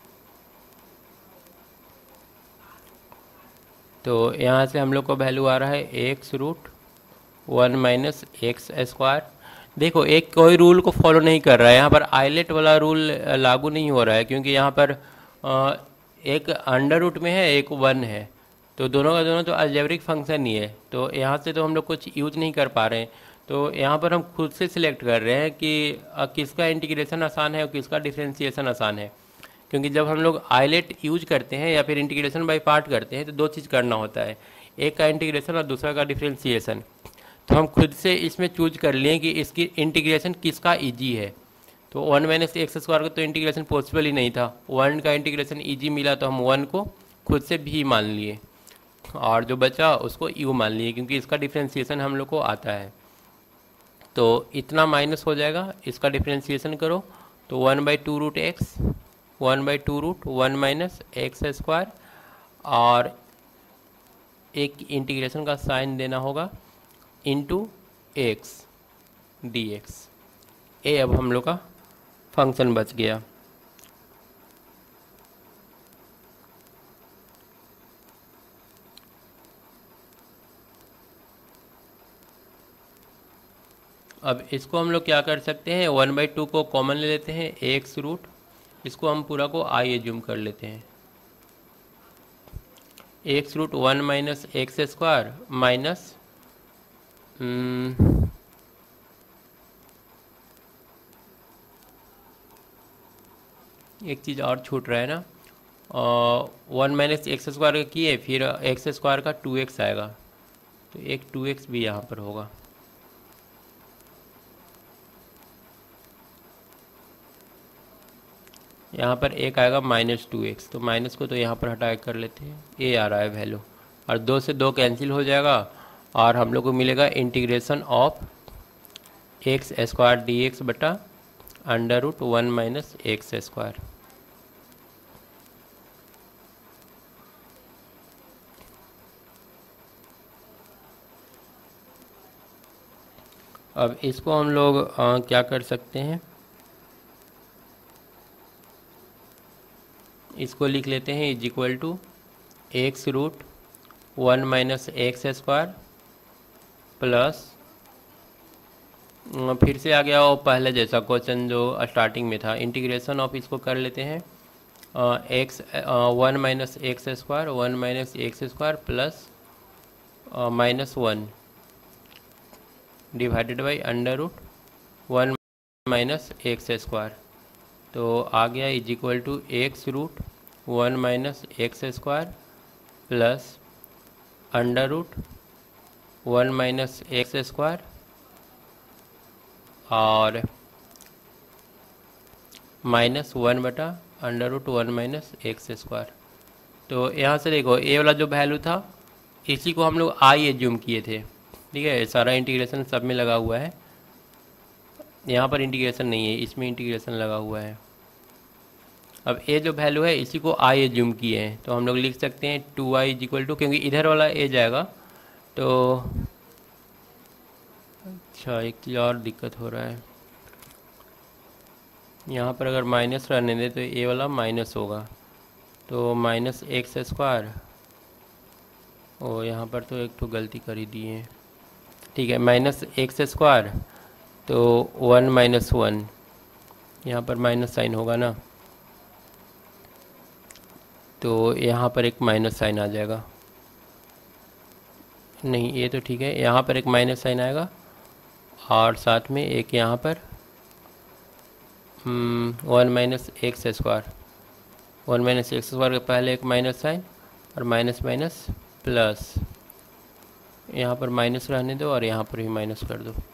तो यहाँ से हम लोग को वैल्यू आ रहा है x root one minus x square. देखो एक कोई रूल को फॉलो नहीं कर रहा है, यहाँ पर आइलेट वाला रूल लागू नहीं हो रहा है, क्योंकि यहाँ पर अ, एक अंडर रूट में है, एक वन है, तो दोनों का दोनों तो अलजेब्रिक फंक्शन ही है, तो यहाँ से तो हम लोग कुछ यूज नहीं कर पा रहे हैं। तो यहाँ पर हम खुद से सिलेक्ट कर रहे हैं कि अ, किसका इंटीग्रेशन आसान है और किसका डिफ्रेंशिएशन आसान है, क्योंकि जब हम लोग आइलेट यूज करते हैं या फिर इंटीग्रेशन बाय पार्ट करते हैं तो दो चीज़ करना होता है, एक का इंटीग्रेशन और दूसरा का डिफ्रेंशिएशन। तो हम खुद से इसमें चूज कर लिए कि इसकी इंटीग्रेशन किसका इजी है। तो वन माइनस एक्स स्क्वायर का तो इंटीग्रेशन पॉसिबल ही नहीं था, वन का इंटीग्रेशन इजी मिला तो हम वन को खुद से भी मान लिए और जो बचा उसको यू मान लिए, क्योंकि इसका डिफ्रेंशिएशन हम लोग को आता है। तो इतना माइनस हो जाएगा, इसका डिफ्रेंशिएशन करो तो one by two root x, one by two root one minus x square, और एक इंटीग्रेशन का साइन देना होगा इंटू एक्स डी एक्स। ए अब हम लोग का फंक्शन बच गया। अब इसको हम लोग क्या कर सकते हैं, वन बाई टू को कॉमन ले लेते हैं, एक्स रूट, इसको हम पूरा को आई एज्यूम कर लेते हैं, x root one minus x square minus एक चीज़ और छूट रहा है ना, वन माइनस एक्स स्क्वायर किए फिर एक्स स्क्वायर का टू एक्स आएगा, तो एक टू एक्स भी यहाँ पर होगा। यहाँ पर एक आएगा माइनस टू एक्स, तो माइनस को तो यहाँ पर हटा कर लेते हैं, ए आ रहा है वैल्यू, और दो से दो कैंसिल हो जाएगा और हम लोग को मिलेगा integration of x square d x बटा under root one minus x square. अब इसको हम लोग आ, क्या कर सकते हैं, इसको लिख लेते हैं is equal to x root one minus x square plus, फिर से आ गया वो पहले जैसा क्वेश्चन जो स्टार्टिंग में था, इंटीग्रेशन ऑफ इसको कर लेते हैं x one minus x square, one minus x square plus minus one divided by under root one minus x square, तो आ गया is equal to x root one minus x square plus under root one minus x square और minus one बटा under root one minus x square. तो यहाँ से देखो ए वाला जो वैल्यू था इसी को हम लोग आई एज्यूम किए थे, ठीक है, सारा इंटीग्रेशन सब में लगा हुआ है, यहाँ पर इंटीग्रेशन नहीं है, इसमें इंटीग्रेशन लगा हुआ है। अब ए जो वैल्यू है इसी को आई एज्यूम किए हैं, तो हम लोग लिख सकते हैं two I is equal to, क्योंकि इधर वाला ए जाएगा तो अच्छा एक चीज़ और दिक्कत हो रहा है, यहाँ पर अगर माइनस रहने दे तो ए वाला माइनस होगा, तो माइनस एक्स स्क्वायर, और यहाँ पर तो एक तो गलती कर ही दी है, ठीक है, माइनस एक्स स्क्वायर तो वन माइनस वन, यहाँ पर माइनस साइन होगा ना, तो यहाँ पर एक माइनस साइन आ जाएगा, नहीं ये तो ठीक है, यहाँ पर एक माइनस साइन आएगा और साथ में एक यहाँ पर one minus x square, one minus x square के पहले एक माइनस साइन और माइनस माइनस प्लस, यहाँ पर माइनस रहने दो और यहाँ पर भी माइनस कर दो।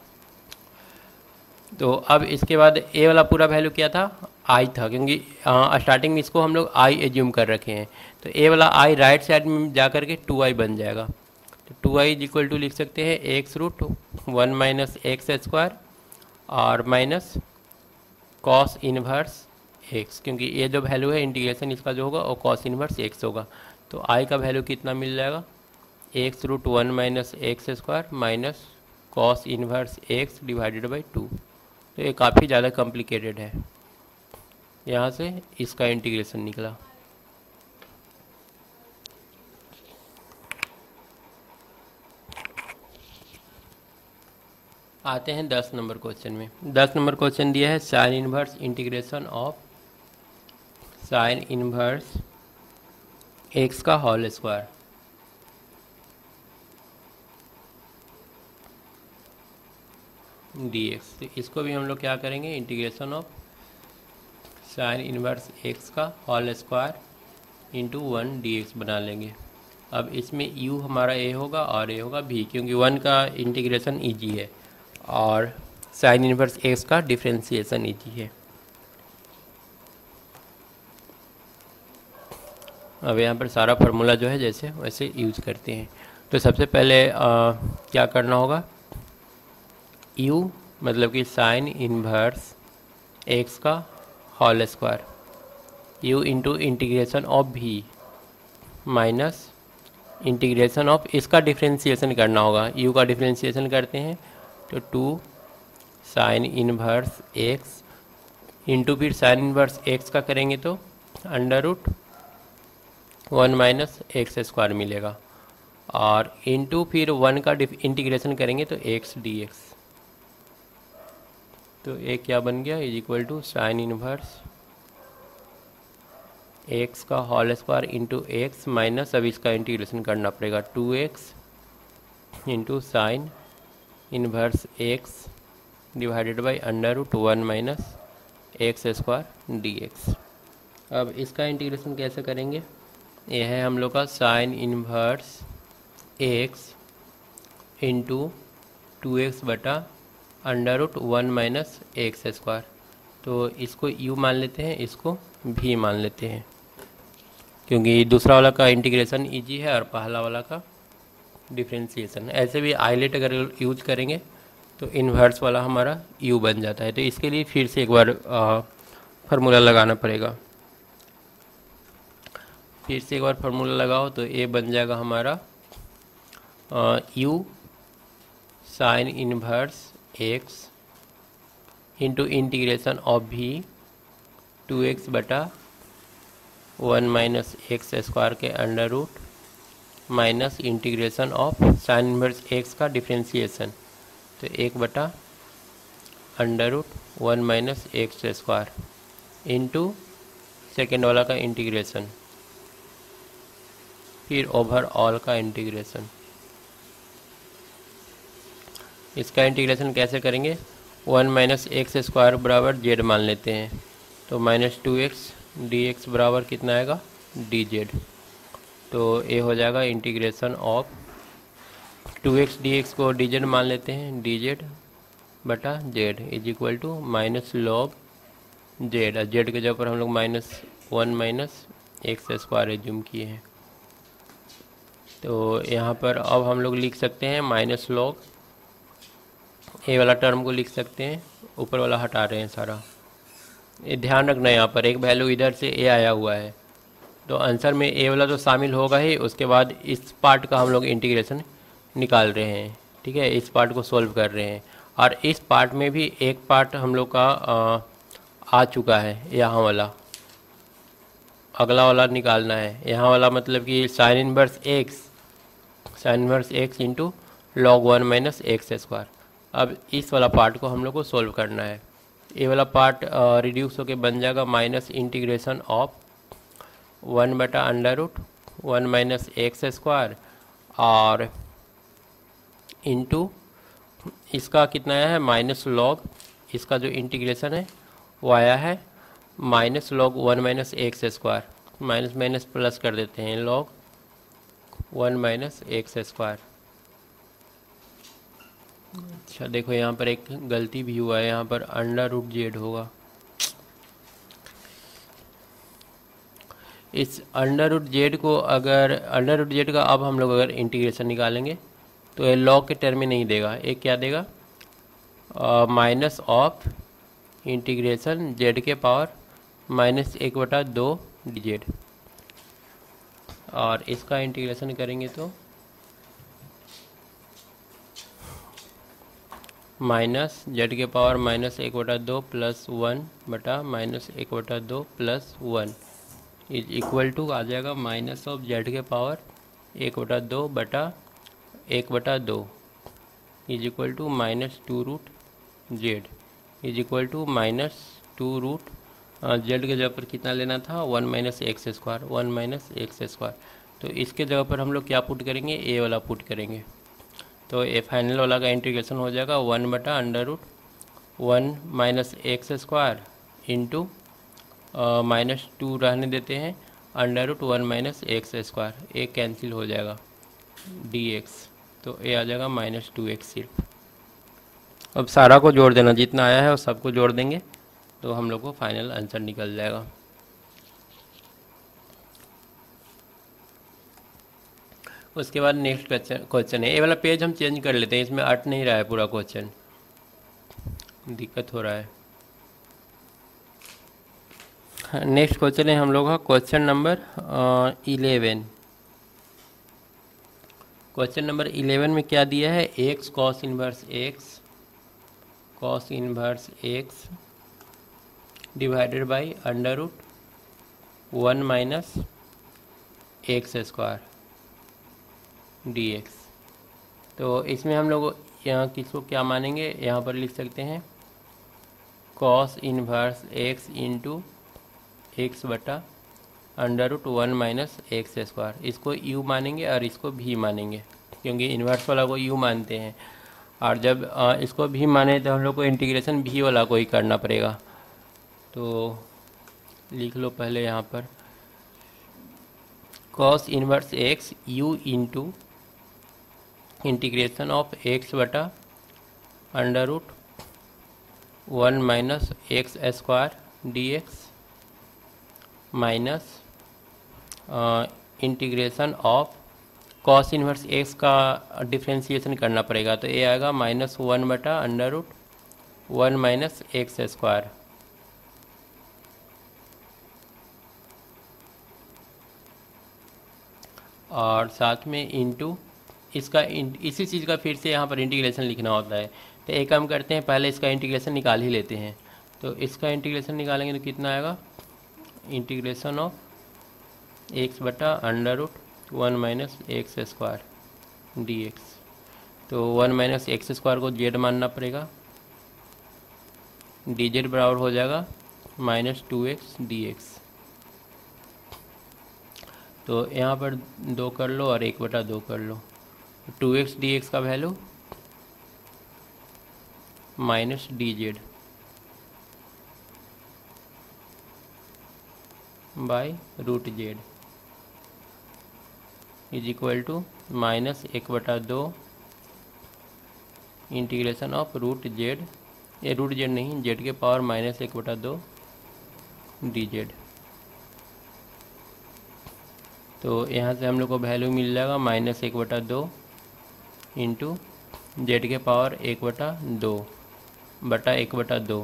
तो अब इसके बाद ए वाला पूरा वैल्यू क्या था, आई था, क्योंकि स्टार्टिंग में इसको हम लोग आई एज्यूम कर रखे हैं, तो ए वाला आई राइट साइड में जा कर के टू आई बन जाएगा, तो two I is equal to लिख सकते हैं x root one minus x square और माइनस कॉस इनवर्स एक्स, क्योंकि ये जो वैल्यू है इंटीग्रेशन इसका जो होगा वो कॉस इनवर्स एक्स होगा, तो आई का वैल्यू कितना मिल जाएगा, x root one minus x square minus cos inverse x divided by two. तो ये काफ़ी ज़्यादा कॉम्प्लिकेटेड है, यहाँ से इसका इंटीग्रेशन निकला। आते हैं दस नंबर क्वेश्चन में। दस नंबर क्वेश्चन दिया है sine inverse integration of sine inverse x का होल स्क्वायर। डी एक्स, तो इसको भी हम लोग क्या करेंगे, integration of sine inverse x का whole square into one d x बना लेंगे। अब इसमें u हमारा a होगा और a होगा b, क्योंकि वन का इंटीग्रेशन ईजी है और साइन इनवर्स एक्स का डिफ्रेंशिएशन ईजी है। अब यहाँ पर सारा फार्मूला जो है जैसे वैसे यूज करते हैं। तो सबसे पहले आ, क्या करना होगा, u मतलब कि साइन इनवर्स एक्स का whole square, u into integration of v minus integration of इसका डिफ्रेंशिएशन करना होगा। u का डिफ्रेंशिएशन करते हैं तो two sine inverse x into फिर साइन इनवर्स एक्स का करेंगे तो under root one minus x square मिलेगा, और इंटू फिर वन का इंटीग्रेशन करेंगे तो एक्स डी एक्स। तो एक क्या बन गया, is equal to sine inverse x का whole square into x minus, अब इसका इंटीग्रेशन करना पड़ेगा, two x into sine inverse x divided by under root one minus x square d x. अब इसका इंटीग्रेशन कैसे करेंगे, यह है हम लोग का sine inverse x into two x बटा under root one minus x square. तो इसको u मान लेते हैं, इसको v मान लेते हैं, क्योंकि दूसरा वाला का इंटीग्रेशन इजी है और पहला वाला का डिफ्रेंशिएशन। ऐसे भी आइलेट अगर यूज करेंगे तो इन्वर्स वाला हमारा u बन जाता है। तो इसके लिए फिर से एक बार फार्मूला लगाना पड़ेगा। फिर से एक बार फार्मूला लगाओ तो a बन जाएगा हमारा u sine inverse x into integration of v two x बटा वन माइनस एक्स स्क्वायर के under root minus integration of sine inverse x का डिफ्रेंशिएशन, तो एक बटा under root one minus x square into second वाला का integration, फिर overall का इंटीग्रेशन। इसका इंटीग्रेशन कैसे करेंगे, वन माइनस एक्स स्क्वायर बराबर जेड मान लेते हैं, तो minus two x d x बराबर कितना आएगा, डी जेड। तो ये हो जाएगा integration of two x d x को डी जेड मान लेते हैं, डी जेड बटा z is equal to minus log z. और जेड के जगह पर हम लोग minus one minus x square assume किए हैं। तो यहाँ पर अब हम लोग लिख सकते हैं माइनस लॉग, ए वाला टर्म को लिख सकते हैं, ऊपर वाला हटा रहे हैं सारा। ये ध्यान रखना है, यहाँ पर एक वैल्यू इधर से ए आया हुआ है तो आंसर में ए वाला तो शामिल होगा ही, उसके बाद इस पार्ट का हम लोग इंटीग्रेशन निकाल रहे हैं। ठीक है, इस पार्ट को सॉल्व कर रहे हैं, और इस पार्ट में भी एक पार्ट हम लोग का आ, आ चुका है, यहाँ वाला अगला वाला निकालना है। यहाँ वाला मतलब कि sine inverse x sine inverse x into log one minus x square. अब इस वाला पार्ट को हम लोग को सॉल्व करना है। ये वाला पार्ट रिड्यूस होके बन जाएगा माइनस इंटीग्रेशन ऑफ वन बटा under root one minus x square, और इंटू इसका कितना आया है, माइनस लॉग, इसका जो इंटीग्रेशन है वो आया है minus log one minus x square, minus minus plus कर देते हैं, log one minus x square. अच्छा देखो यहाँ पर एक गलती भी हुआ है, यहाँ पर अंडर रूट जेड होगा। इस अंडर रूट जेड को अगर अंडर रूट जेड का अब हम लोग अगर इंटीग्रेशन निकालेंगे तो ये लॉग के टर्म में नहीं देगा, एक क्या देगा, माइनस ऑफ इंटीग्रेशन जेड के पावर माइनस एक बटा दो डी जेड, और इसका इंटीग्रेशन करेंगे तो माइनस जेड के पावर माइनस एक बटा दो प्लस वन बटा माइनस एक बटा दो plus one is equal to आ जाएगा माइनस ऑफ जेड के पावर एक बटा दो बटा एक बटा दो is equal to minus two root z is equal to minus two root z के जगह पर कितना लेना था, one minus x square, one minus x square. तो इसके जगह पर हम लोग क्या पुट करेंगे, ए वाला पुट करेंगे। तो ए फाइनल वाला का इंटीग्रेशन हो जाएगा वन बटा under root one minus x square into minus two रहने देते हैं, under root one minus x square, ए कैंसिल हो जाएगा डी एक्स। तो ए आ जाएगा माइनस टू एक्स सिर्फ। अब सारा को जोड़ देना, जितना आया है वो सबको जोड़ देंगे तो हम लोग को फाइनल आंसर निकल जाएगा। उसके बाद नेक्स्ट क्वेश्चन क्वेश्चन है, ये वाला पेज हम चेंज कर लेते हैं, इसमें अट नहीं रहा है पूरा क्वेश्चन, दिक्कत हो रहा है। नेक्स्ट क्वेश्चन है हम लोग का question number eleven. Question number eleven में क्या दिया है, x cos inverse x cos inverse x divided by under root one minus x square d x. तो इसमें हम लोग यहाँ किसको क्या मानेंगे, यहाँ पर लिख सकते हैं cos inverse x into x बटा under root one minus x square. इसको यू मानेंगे और इसको भी मानेंगे, क्योंकि इन्वर्स वाला को यू मानते हैं, और जब आ, इसको भी माने तो हम लोग को इंटीग्रेशन भी वाला को ही करना पड़ेगा। तो लिख लो पहले यहाँ पर cos inverse x u into integration of x बटा under root one minus x square d x minus integration of cos inverse x का डिफ्रेंशिएशन करना पड़ेगा, तो ये आएगा माइनस वन बटा under root one minus x square. और साथ में इंटू इसका इसी चीज़ का फिर से यहाँ पर इंटीग्रेशन लिखना होता है। तो एक काम करते हैं, पहले इसका इंटीग्रेशन निकाल ही लेते हैं। तो इसका इंटीग्रेशन निकालेंगे तो कितना आएगा, इंटीग्रेशन ऑफ एक्स बटा under root one minus x square d x. तो वन माइनस एक्स स्क्वायर को जेड मानना पड़ेगा, डी जेड बराबर हो जाएगा minus two x d x. तो यहाँ पर दो कर लो और एक बटा दो कर लो, टू एक्स डी एक्स का value minus d z by root z is equal to minus एक बटा दो इंटीग्रेशन ऑफ रूट जेड, ये रूट जेड नहीं, जेड के पावर माइनस एक बटा दो डी जेड। तो यहाँ से हम लोग को वैल्यू मिल जाएगा माइनस एक बटा दो इंटू जेड के पावर एक बटा दो बटा एक बटा दो,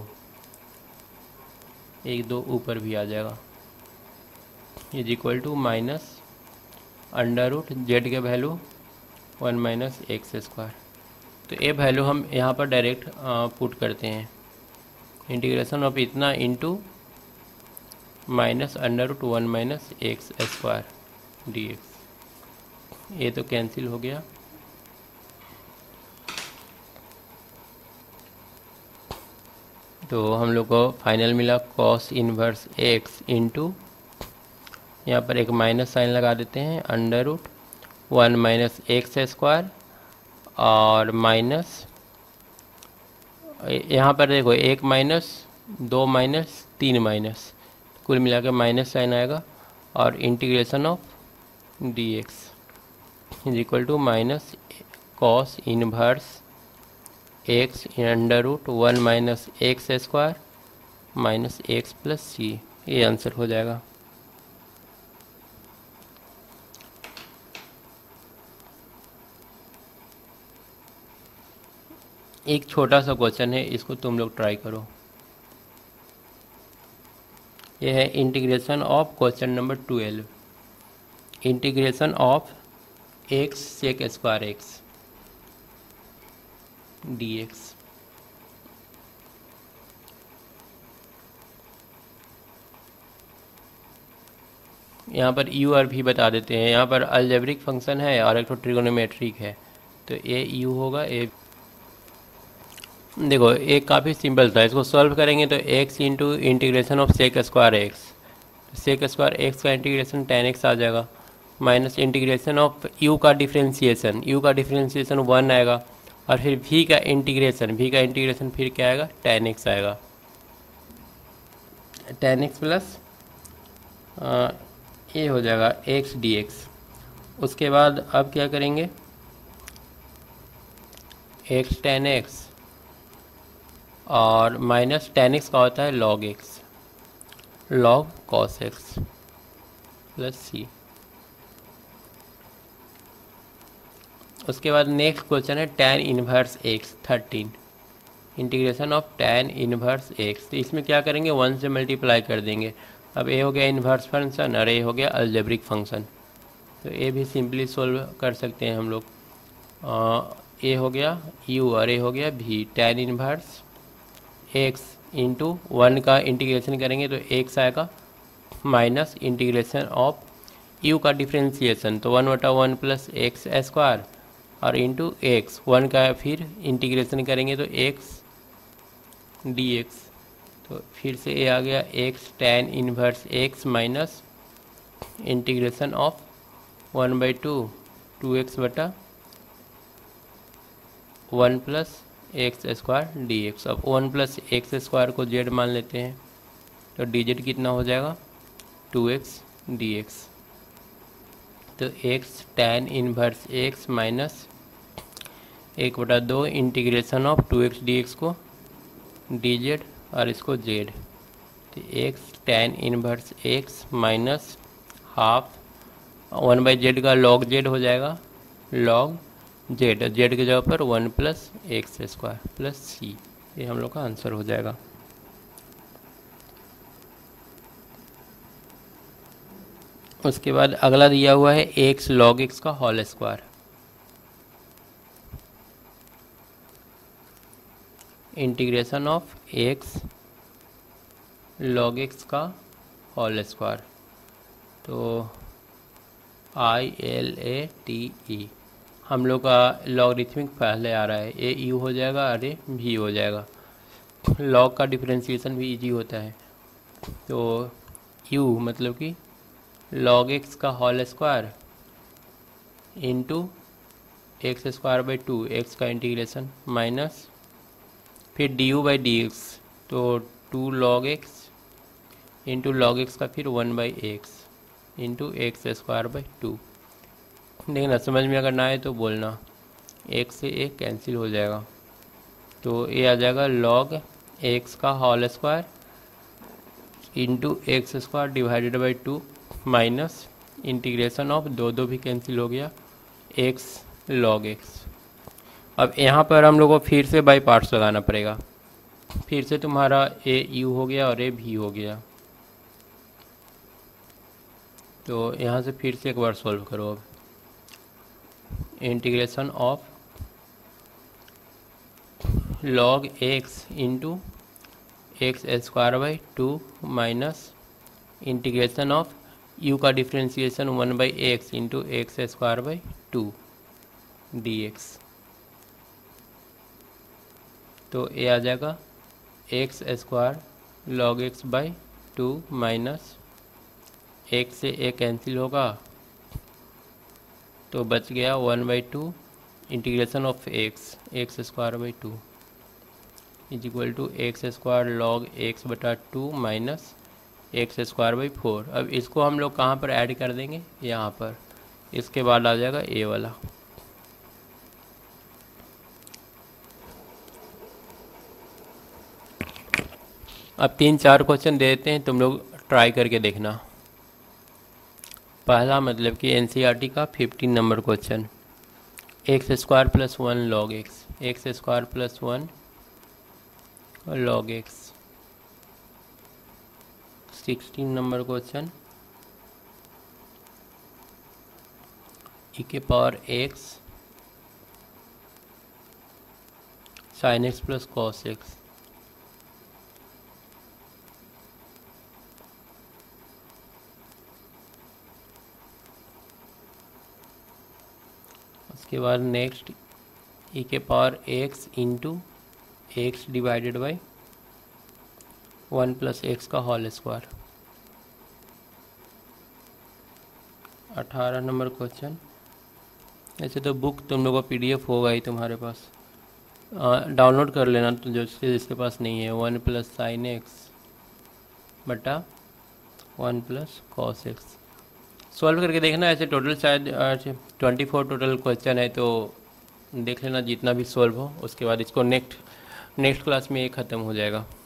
एक दो ऊपर भी आ जाएगा, is equal to minus under root z के value one minus x square. तो ये वैल्यू हम यहाँ पर डायरेक्ट पुट करते हैं, इंटीग्रेशन ऑफ इतना into minus under root one minus x square d x. ये तो कैंसिल हो गया। तो हम लोग को फाइनल मिला कॉस इनवर्स एक्स इंटू, यहाँ पर एक माइनस साइन लगा देते हैं, under root one minus x square और माइनस यहाँ पर देखो एक माइनस दो माइनस तीन माइनस, कुल मिला के माइनस साइन आएगा, और integration of d x is equal to minus cos inverse x under root one minus x square minus x plus c. ये आंसर हो जाएगा। एक छोटा सा क्वेश्चन है, इसको तुम लोग ट्राई करो। ये है integration of question number twelve, integration of x sec square x d x. यहाँ पर यू और भी बता देते हैं, यहाँ पर अलजेब्रिक फंक्शन है और एक तो ट्रिगोनोमेट्रिक है, तो ए यू होगा, ए देखो एक काफ़ी सिंपल था, इसको सॉल्व करेंगे तो x into integration of sec square x, sec square x का इंटीग्रेशन टेन एक्स आ जाएगा, माइनस इंटीग्रेशन ऑफ यू का डिफ्रेंशिएशन, यू का डिफ्रेंशिएशन वन आएगा, और फिर वी का इंटीग्रेशन, वी का इंटीग्रेशन फिर क्या आएगा, टेन एक्स आएगा, टेन एक्स प्लस ये हो जाएगा एक्स डी एक्स। उसके बाद अब क्या करेंगे, एक्स टेन एक्स और माइनस टेन एक्स का होता है log x, log cos x plus c. उसके बाद नेक्स्ट क्वेश्चन है tan inverse x thirteen, integration of tan inverse x. तो इसमें क्या करेंगे, वन से मल्टीप्लाई कर देंगे। अब ए हो गया इनवर्स फंक्शन और ए हो गया अलजेब्रिक फंक्शन, तो ए भी सिंपली सोल्व कर सकते हैं हम लोग। ए हो गया यू और ए हो गया भी, tan inverse x into one का इंटीग्रेशन करेंगे तो एक्स आएगा, माइनस इंटीग्रेशन ऑफ यू का डिफ्रेंशिएशन तो वन बटा वन प्लस एक्स स्क्वायर और इंटू एक्स, वन का फिर इंटीग्रेशन करेंगे तो एक्स डी एक्स, तो फिर से ये आ गया x tan inverse x minus integration of one by two two x बटा one plus x square d x. अब वन प्लस एक्स स्क्वायर को जेड मान लेते हैं तो डी जेड कितना हो जाएगा, टू एक्स डी एक्स। तो x tan inverse x minus एक बटा दो integration of two x d x को डी जेड और इसको जेड, तो x tan inverse x minus half one by z का लॉग जेड हो जाएगा, लॉग जेड, जेड की जगह पर one plus x square plus c, ये हम लोग का आंसर हो जाएगा। उसके बाद अगला दिया हुआ है एक्स लॉग एक्स का whole square, integration of x log x का होल स्क्वायर, तो आई एल ए टी ई, हम लोग का लॉगरिथमिक पहले आ रहा है, ए यू हो जाएगा और ए भी हो जाएगा। लॉग का डिफरेंशिएशन भी इजी होता है, तो यू मतलब कि लॉग एक्स का whole square into x square by two, x का इंटीग्रेशन माइनस फिर d u by d x, तो two log x into log x का फिर one by x into x square by two. देखना समझ में अगर ना आए तो बोलना, एक से एक कैंसिल हो जाएगा, तो ये आ जाएगा लॉग एक्स का whole square into x square divided by two minus integration of दो दो भी कैंसिल हो गया एक्स लॉग एक्स। अब यहाँ पर हम लोग को फिर से बाई पार्ट्स लगाना पड़ेगा, फिर से तुम्हारा ए यू हो गया और ए भी हो गया, तो यहाँ से फिर से एक बार सॉल्व करो। अब integration of log x into x square by two minus integration of u का differentiation one by x into x square by two d x, तो ये आ जाएगा x square log x by two minus एक से एक cancel होगा तो बच गया one by two integration of x, x square by two is equal to x square log x बटा two minus x square by four. अब इसको हम लोग कहाँ पर ऐड कर देंगे, यहाँ पर, इसके बाद आ जाएगा ए वाला। अब तीन चार क्वेश्चन दे देते हैं, तुम लोग ट्राई करके देखना। पहला मतलब कि एनसीईआरटी का fifteen number question, x square plus one log x, x square plus one log x. Sixteen number question, e के power x sine x plus cos x. उसके बाद नेक्स्ट ई के power x into x divided by one plus x का whole square. अठारह number question. ऐसे तो book तुम लोगों का पीडीएफ होगा ही तुम्हारे पास, डाउनलोड कर लेना तो जो जिसके पास नहीं है। वन प्लस साइन एक्स बटा one plus cos x solve करके देखना। ऐसे टोटल शायद ट्वेंटी फोर टोटल क्वेश्चन है, तो देख लेना जितना भी सॉल्व हो, उसके बाद इसको नेक्स्ट नेक्स्ट क्लास में ये ख़त्म हो जाएगा।